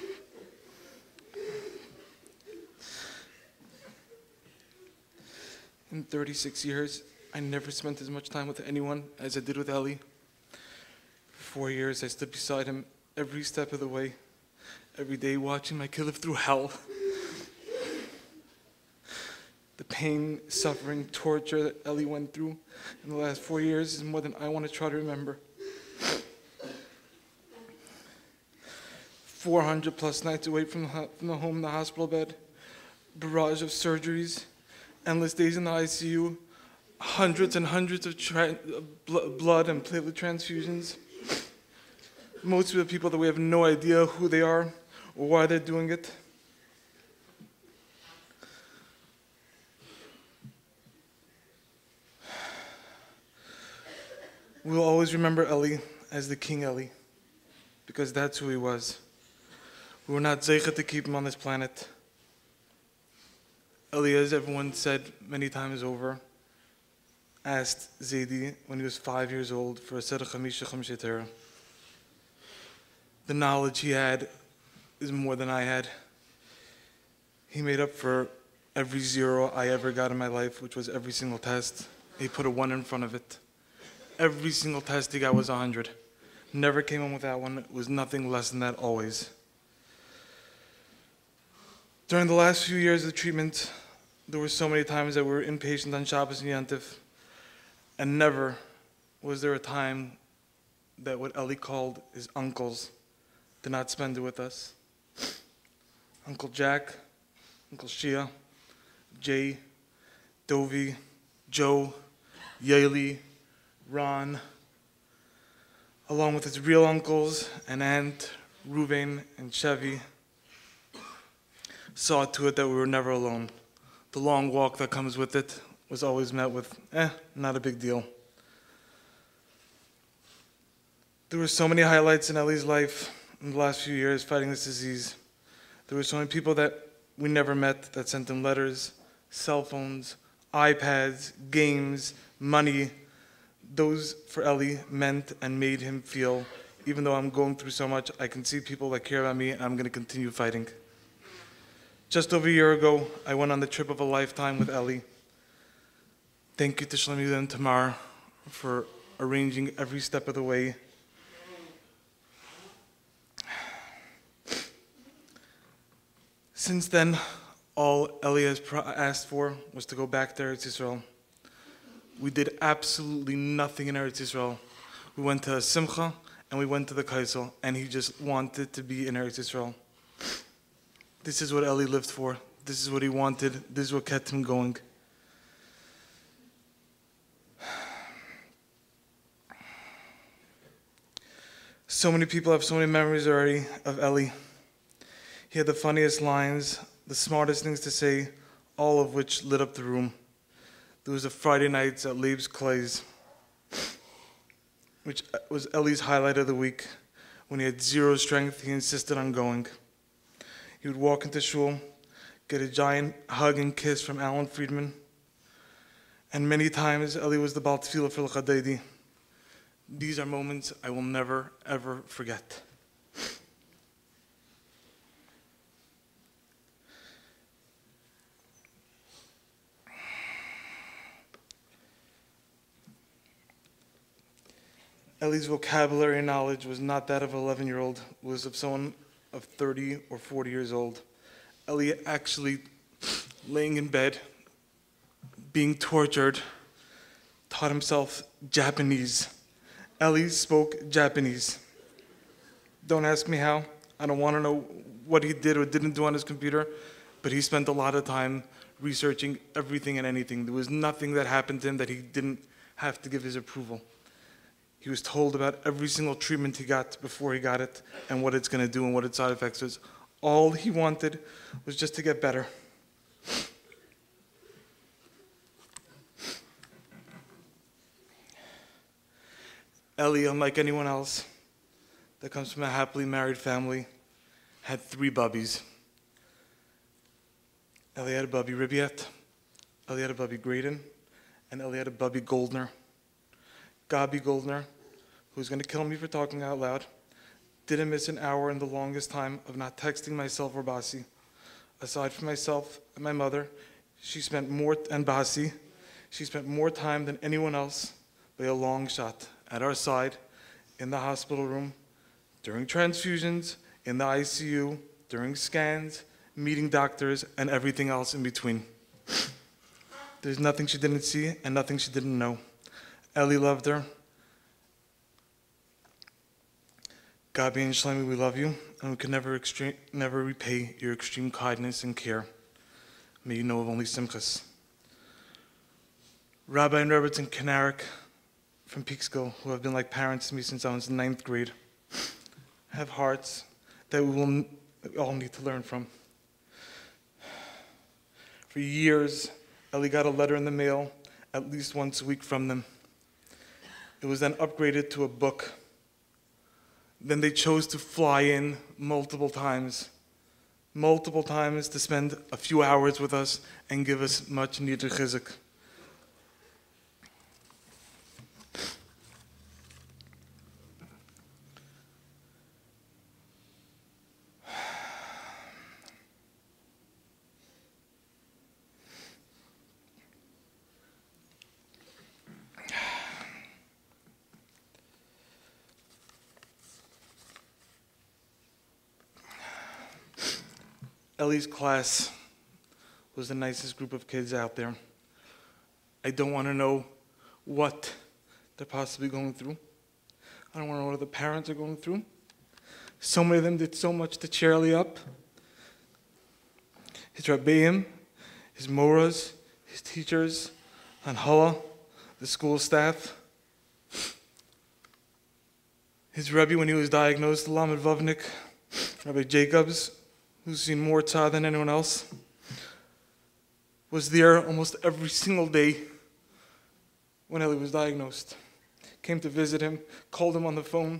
In thirty-six years, I never spent as much time with anyone as I did with Eli. For four years, I stood beside him every step of the way, every day watching my kid live through hell. The pain, suffering, torture that Eli went through in the last four years is more than I want to try to remember. four hundred plus nights away from the, from the home in the hospital bed, barrage of surgeries, endless days in the I C U, hundreds and hundreds of tra- bl- blood and platelet transfusions. Most of the people that we have no idea who they are or why they're doing it. We'll always remember Eli as the King Eli, because that's who he was. We were not zeicha to keep him on this planet. Eli, as everyone said many times over, asked Zaidi when he was five years old for a set of chamisha chamisha Torah. The knowledge he had is more than I had. He made up for every zero I ever got in my life, which was every single test. He put a one in front of it. Every single test he got was one hundred. Never came in without one. It was nothing less than that always. During the last few years of treatment, there were so many times that we were inpatient on Shabbos and Yantif, and never was there a time that what Eli called his uncles did not spend it with us. Uncle Jack, Uncle Shia, Jay, Dovi, Joe, Yaeli, Ron, along with his real uncles and aunt, Ruvain and Chevy, saw to it that we were never alone. The long walk that comes with it was always met with, eh, not a big deal. There were so many highlights in Eli's life in the last few years fighting this disease. There were so many people that we never met that sent him letters, cell phones, iPads, games, money. Those for Eli meant and made him feel, even though I'm going through so much, I can see people that care about me and I'm going to continue fighting. Just over a year ago, I went on the trip of a lifetime with Eli. Thank you to Shlomo Yehuda and Tamar for arranging every step of the way. Since then, all Eli has pro- asked for was to go back to Eretz Yisrael. We did absolutely nothing in Eretz Yisrael. We went to a Simcha and we went to the Kaisel, and he just wanted to be in Eretz Yisrael. This is what Eli lived for. This is what he wanted. This is what kept him going. So many people have so many memories already of Eli. He had the funniest lines, the smartest things to say, all of which lit up the room. There was a Friday nights at Leib's Clay's, which was Eli's highlight of the week. When he had zero strength, he insisted on going. He would walk into shul, get a giant hug and kiss from Alan Friedman, and many times Eli was the Baal Tefillah for L'Chadaydi. These are moments I will never, ever forget. Ellie's vocabulary and knowledge was not that of an eleven-year-old, it was of someone of thirty or forty years old. Ellie actually laying in bed, being tortured, taught himself Japanese. Ellie spoke Japanese. Don't ask me how. I don't want to know what he did or didn't do on his computer, but he spent a lot of time researching everything and anything. There was nothing that happened to him that he didn't have to give his approval. He was told about every single treatment he got before he got it and what it's going to do and what its side effects is. All he wanted was just to get better. Ellie, unlike anyone else that comes from a happily married family, had three bubbies. Ellie had a bubby Ribiet, Ellie had a bubby Graydon, and Ellie had a bubby Goldner. Gabi Goldner, who's going to kill me for talking out loud, didn't miss an hour in the longest time of not texting myself or Basi. Aside from myself and my mother, she spent more, and Basi, she spent more time than anyone else by a long shot at our side, in the hospital room, during transfusions, in the I C U, during scans, meeting doctors, and everything else in between. There's nothing she didn't see and nothing she didn't know. Ellie loved her. Gabi and Shlomi, we love you, and we can never, extre- never repay your extreme kindness and care. May you know of only simchas. Rabbi and Rebbetzin Kanarik from Peekskill, who have been like parents to me since I was in ninth grade, have hearts that we will we all need to learn from. For years, Ellie got a letter in the mail at least once a week from them. It was then upgraded to a book. Then they chose to fly in multiple times, multiple times to spend a few hours with us and give us much needed chizuk. Ellie's class was the nicest group of kids out there. I don't want to know what they're possibly going through. I don't want to know what the parents are going through. So many of them did so much to cheer Ellie up. His rabbeim, his moras, his teachers, Hanhala, the school staff. His Rebbe, when he was diagnosed, Lamed Vavnik, Rabbi Jacobs, who's seen more tzah than anyone else, was there almost every single day when Ellie was diagnosed. Came to visit him, called him on the phone.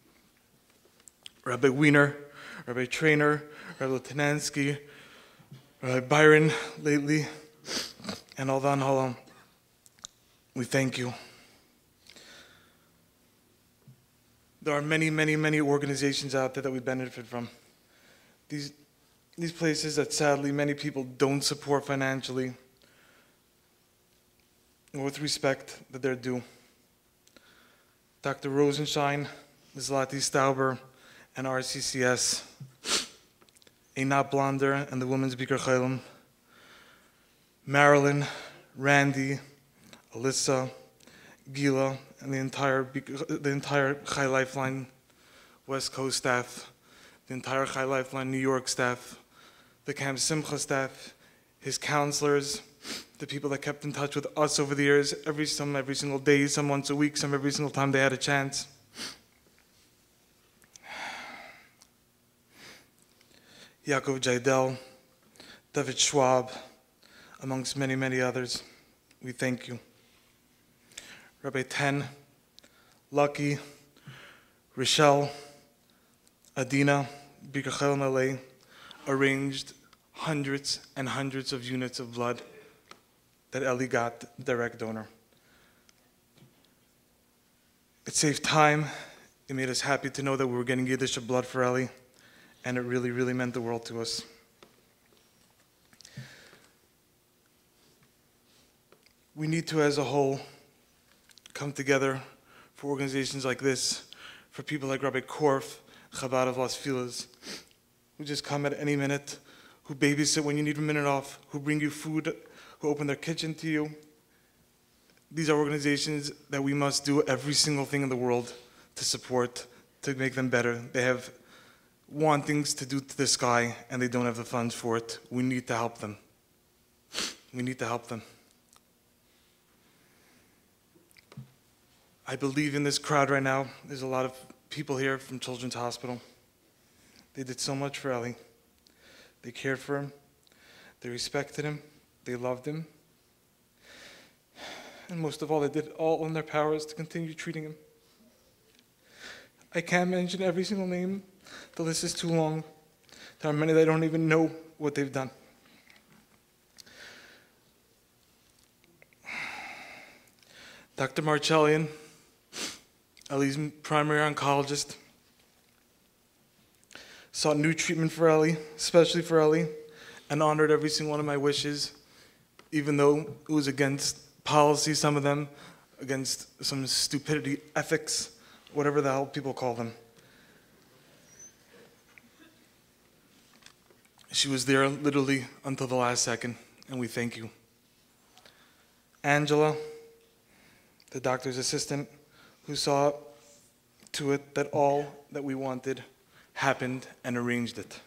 Rabbi Wiener, Rabbi Trainer, Rabbi Tanansky, Rabbi Byron lately, and all the Anhalam. We thank you. There are many, many, many organizations out there that we benefit from. These These places that sadly many people don't support financially or with respect that they're due. Doctor Rosenstein, Zlati Stauber, and R C C S, Einat Blonder and the Women's Bikur Chaylim, Marilyn, Randy, Alyssa, Gila, and the entire, the entire Chai Lifeline West Coast staff, the entire Chai Lifeline New York staff, the Camp Simcha staff, his counselors, the people that kept in touch with us over the years, every some every single day, some once a week, some every single time they had a chance. Yaakov Jaidel, David Schwab, amongst many, many others, we thank you. Rabbi Ten, Lucky, Rochelle, Adina, Bikur Chaylim L A, arranged hundreds and hundreds of units of blood that Ellie got direct donor. It saved time. It made us happy to know that we were getting Yiddish blood for Ellie, and it really, really meant the world to us. We need to, as a whole, come together for organizations like this, for people like Rabbi Korf, Chabad of Las Filas, who just come at any minute, who babysit when you need a minute off, who bring you food, who open their kitchen to you. These are organizations that we must do every single thing in the world to support, to make them better. They have wantings to do to the sky, and they don't have the funds for it. We need to help them. We need to help them. I believe in this crowd right now. There's a lot of people here from Children's Hospital. They did so much for Eli. They cared for him. They respected him. They loved him. And most of all, they did all in their powers to continue treating him. I can't mention every single name. The list is too long. There are many that don't even know what they've done. Doctor Marcellian, Eli's primary oncologist, sought new treatment for Eli, especially for Eli, and honored every single one of my wishes, even though it was against policy, some of them, against some stupidity, ethics, whatever the hell people call them. She was there literally until the last second, and we thank you. Angela, the doctor's assistant, who saw to it that all that we wanted happened and arranged it.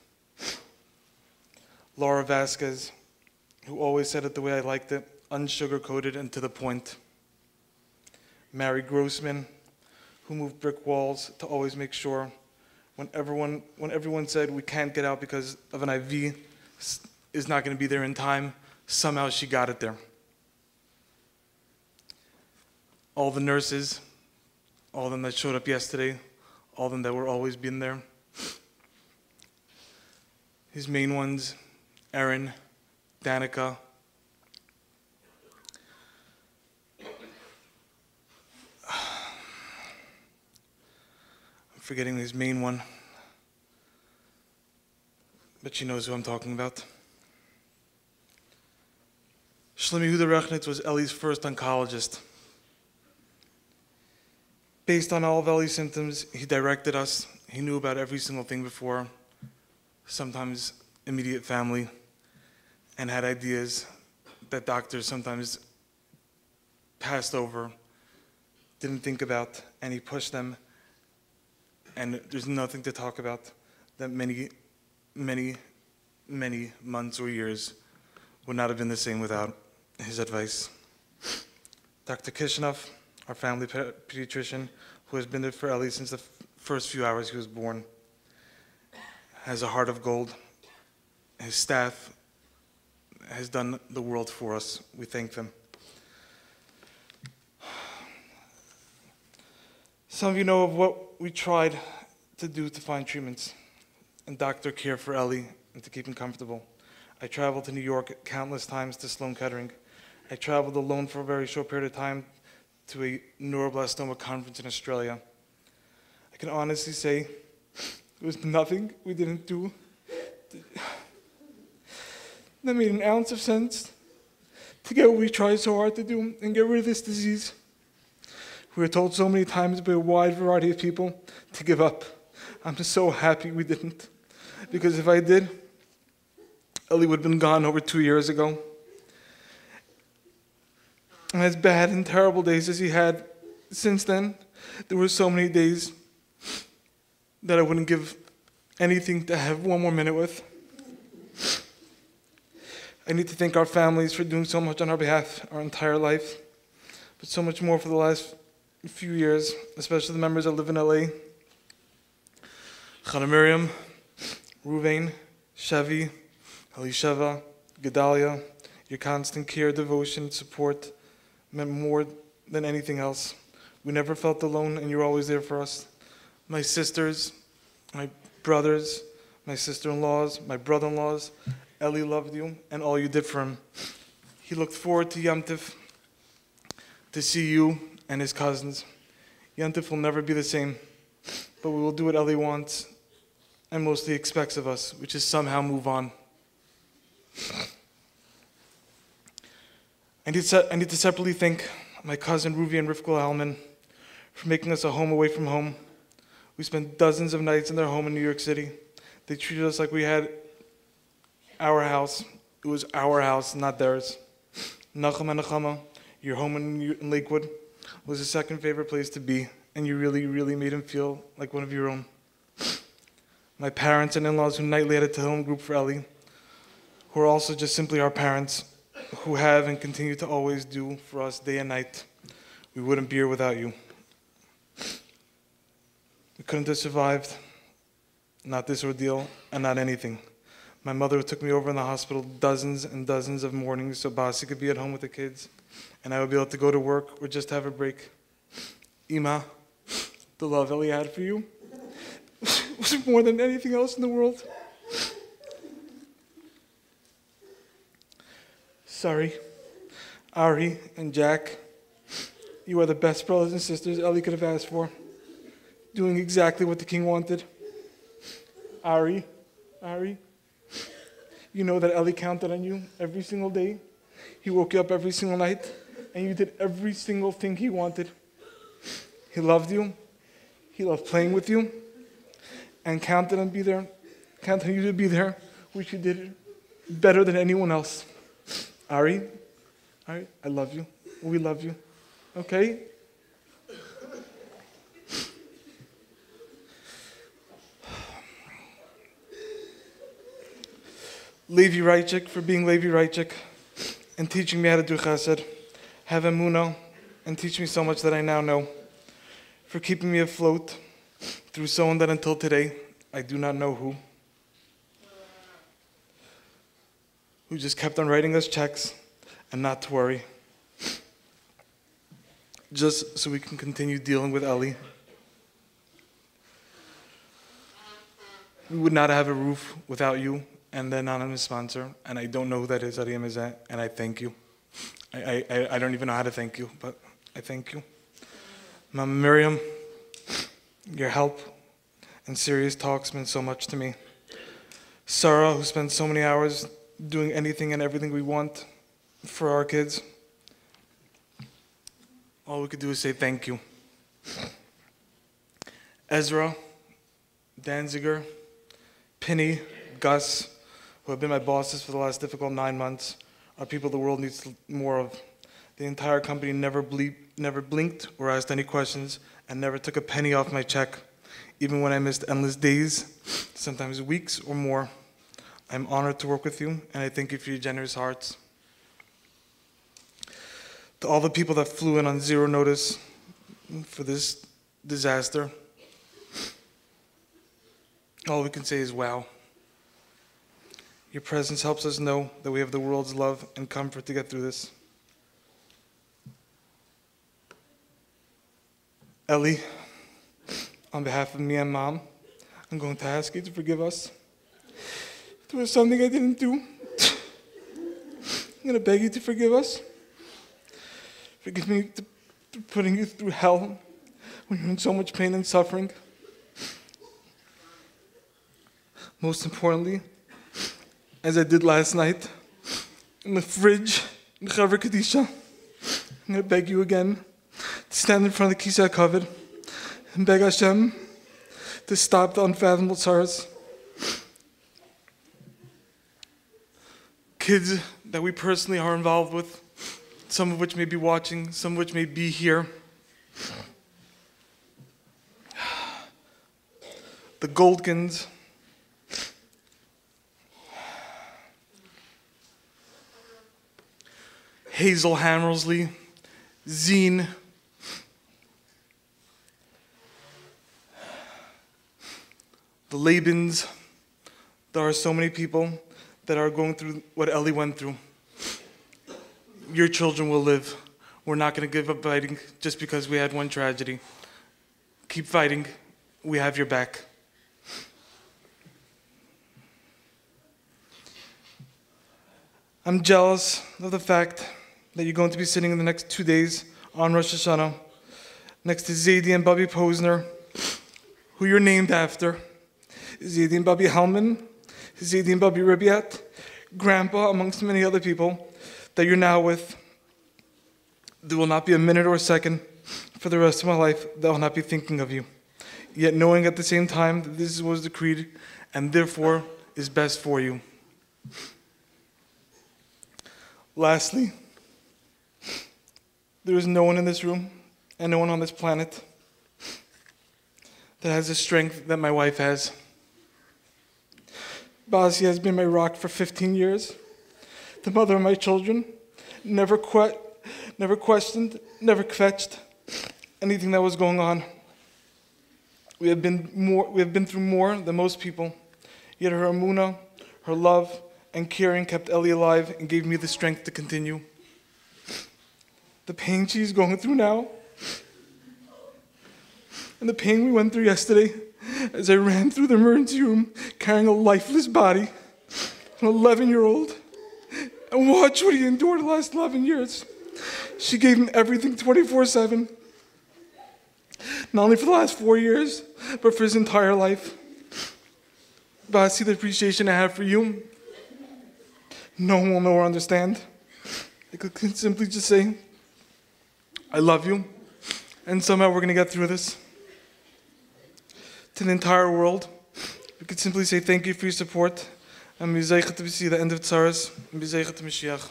Laura Vasquez, who always said it the way I liked it, unsugar-coated and to the point. Mary Grossman, who moved brick walls to always make sure when everyone, when everyone said we can't get out because of an I V is not going to be there in time, somehow she got it there. All the nurses, all of them that showed up yesterday, all of them that were always been there. His main ones, Erin, Danica, I'm forgetting his main one, but she knows who I'm talking about. Shlomi Huda Rechnitz was Eli's first oncologist. Based on all of Eli's symptoms, he directed us. He knew about every single thing before, sometimes immediate family, and had ideas that doctors sometimes passed over, didn't think about, and he pushed them. And there's nothing to talk about that many, many, many months or years would not have been the same without his advice. Doctor Kishinov, our family pediatrician, who has been there for Eli since the f first few hours he was born, has a heart of gold. His staff has done the world for us. We thank them. Some of you know of what we tried to do to find treatments and doctor care for Eli and to keep him comfortable. I traveled to New York countless times to Sloan Kettering. I traveled alone for a very short period of time to a neuroblastoma conference in Australia. I can honestly say there was nothing we didn't do that made an ounce of sense to get what we tried so hard to do and get rid of this disease. We were told so many times by a wide variety of people to give up. I'm just so happy we didn't. Because if I did, Eli would have been gone over two years ago. And as bad and terrible days as he had since then, there were so many days that I wouldn't give anything to have one more minute with. I need to thank our families for doing so much on our behalf our entire life, but so much more for the last few years, especially the members that live in L A. Chana Miriam, Ruvain, Chevy, Elisheva, Gedalia, your constant care, devotion, support meant more than anything else. We never felt alone, and you were always there for us. My sisters, my brothers, my sister-in-laws, my brother-in-laws, Eli loved you and all you did for him. He looked forward to Yom Tov, to see you and his cousins. Yom Tov will never be the same, but we will do what Eli wants and mostly expects of us, which is somehow move on. I need to, I need to separately thank my cousin Ruvi and Rivka Hellman for making us a home away from home. We spent dozens of nights in their home in New York City. They treated us like we had our house. It was our house, not theirs. Nachum and Nechama, your home in in Lakewood, was his second favorite place to be, and you really, really made him feel like one of your own. My parents and in-laws who nightly had a Tehillim group for Ellie, who are also just simply our parents, who have and continue to always do for us day and night. We wouldn't be here without you. We couldn't have survived, not this ordeal, and not anything. My mother took me over in the hospital dozens and dozens of mornings so Basi could be at home with the kids, and I would be able to go to work or just have a break. Ima, the love Ellie had for you was more than anything else in the world. Sorry, Ari and Jack, you are the best brothers and sisters Ellie could have asked for, doing exactly what the king wanted. Ari, Ari, you know that Ellie counted on you every single day. He woke you up every single night, and you did every single thing he wanted. He loved you, he loved playing with you, and counted on be there, counted on you to be there, which you did better than anyone else. Ari, Ari, I love you. We love you. Okay? Levi Reichik for being Levi Reichik and teaching me how to do chesed. Have emunah and teach me so much that I now know. For keeping me afloat through someone that until today I do not know who. Who just kept on writing us checks and not to worry. Just so we can continue dealing with Ellie. We would not have a roof without you and the anonymous sponsor, and I don't know who that is, Arieh Mizeh, and I thank you. I, I, I don't even know how to thank you, but I thank you. Mama Miriam, your help and serious talks meant so much to me. Sarah, who spent so many hours doing anything and everything we want for our kids. All we could do is say thank you. Ezra, Danziger, Penny, Gus, who have been my bosses for the last difficult nine months, are people the world needs more of. The entire company never bleep, never blinked or asked any questions and never took a penny off my check, even when I missed endless days, sometimes weeks or more. I'm honored to work with you, and I thank you for your generous hearts. To all the people that flew in on zero notice for this disaster, all we can say is wow. Your presence helps us know that we have the world's love and comfort to get through this. Ellie, on behalf of me and Mom, I'm going to ask you to forgive us. If there was something I didn't do, I'm going to beg you to forgive us. Forgive me for putting you through hell when you're in so much pain and suffering. Most importantly, as I did last night, in the fridge, in Chaver Kadisha, I'm going to beg you again to stand in front of the Kisei HaKavod and beg Hashem to stop the unfathomable sorrows. Kids that we personally are involved with, some of which may be watching, some of which may be here. The Goldkins, Hazel Hammersley, Zine, the Labans. There are so many people that are going through what Ellie went through. Your children will live. We're not going to give up fighting just because we had one tragedy. Keep fighting. We have your back. I'm jealous of the fact that you're going to be sitting in the next two days on Rosh Hashanah next to Zadie and Bobby Posner, who you're named after. Zadie and Bobby Hellman, Zadie and Bobby Ribiat, Grandpa, amongst many other people that you're now with. There will not be a minute or a second for the rest of my life that I'll not be thinking of you, yet knowing at the same time that this was decreed and therefore is best for you. Lastly, there is no one in this room and no one on this planet that has the strength that my wife has. Basia has been my rock for fifteen years, the mother of my children, never que- never questioned, never fetched anything that was going on. We have been more, we have been through more than most people, yet her emunah, her love, and caring kept Ellie alive and gave me the strength to continue. The pain she's going through now, and the pain we went through yesterday as I ran through the emergency room carrying a lifeless body, an eleven-year-old, and watch what he endured the last eleven years. She gave him everything twenty-four seven, not only for the last four years, but for his entire life. But I see the appreciation I have for you. No one will know or understand. I could simply just say, I love you, and somehow we're going to get through this. To the entire world, we could simply say thank you for your support, and be zeichet to see the end of Tzaras, and be zeichet to Mashiach.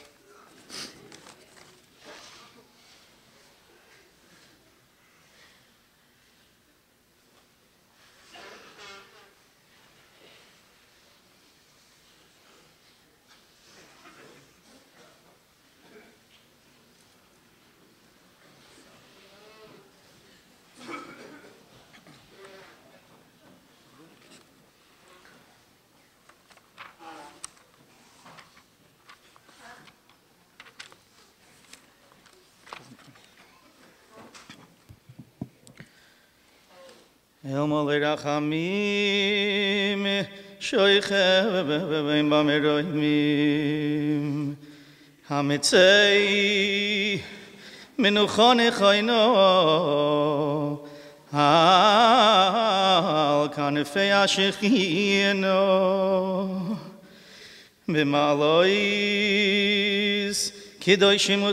El Molei Rachamim, Shoiche Bebeim Bameroimim, Hamitzei Menuchon Echoino, Al Kanefei Ashechino, B'malois Kidoshim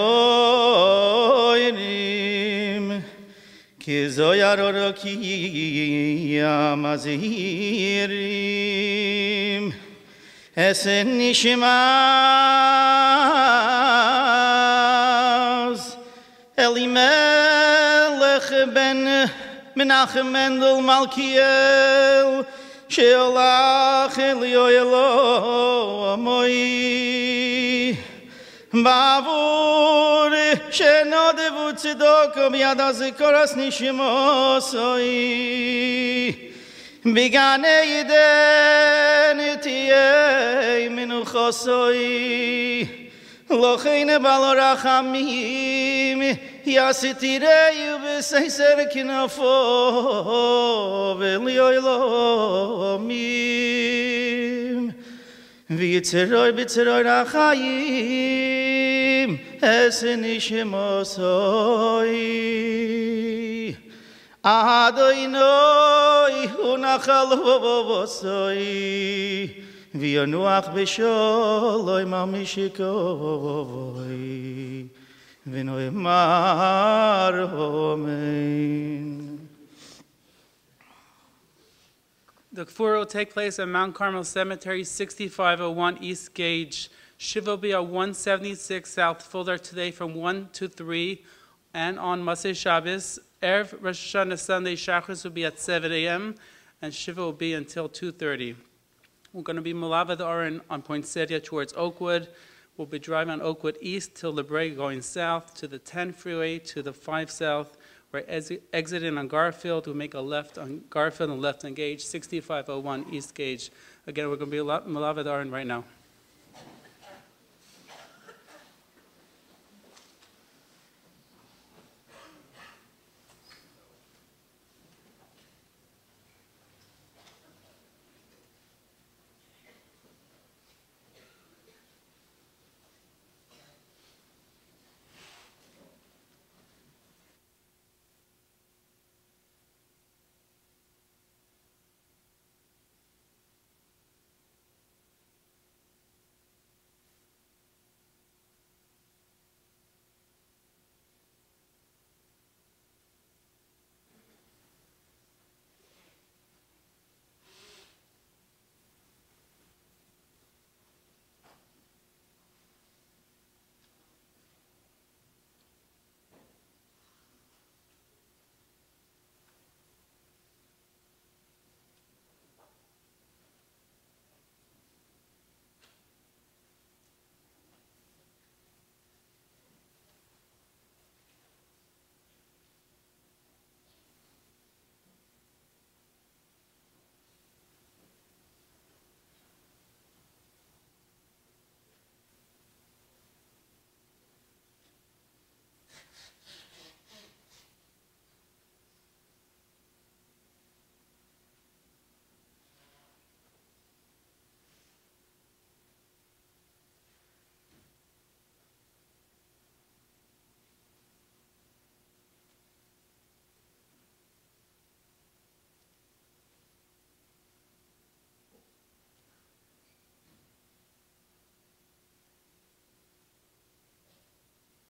Utehoirim, Ki zoyar orokia mazirim esen nishimaz Elimelech ben Menachem Mendel Malkiel sheolach elioelo amoi Bavur shenodevut tzedoko b'yad hazikoras nishimosoi Bigane Eden tiyei menuchosoi Locheine balo rachamim yasitirei b'seiser kinafo v'lioilo amim V'yitzeroi b'tzeroi rachayim Esen nishimosoi Adonai unachal v'vosoi V'yonuach b'sholoi mamishikoi V'noimar amen. The Kfura will take place at Mount Carmel Cemetery, sixty-five oh one East Gage. Shiva will be at one seventy-six South Fuller today from one to three, and on Masei Shabbos. Erev Rosh Hashanah Sunday, Shachris will be at seven a m, and Shiva will be until two thirty. We're going to be Malavad Oren on Poinsettia towards Oakwood. We'll be driving on Oakwood East till La Brea, going south to the ten freeway to the five South. We're exiting on Garfield. We'll make a left on Garfield and left on Gage, sixty-five oh one East Gage. Again, we're going to be Malavad Oren right now.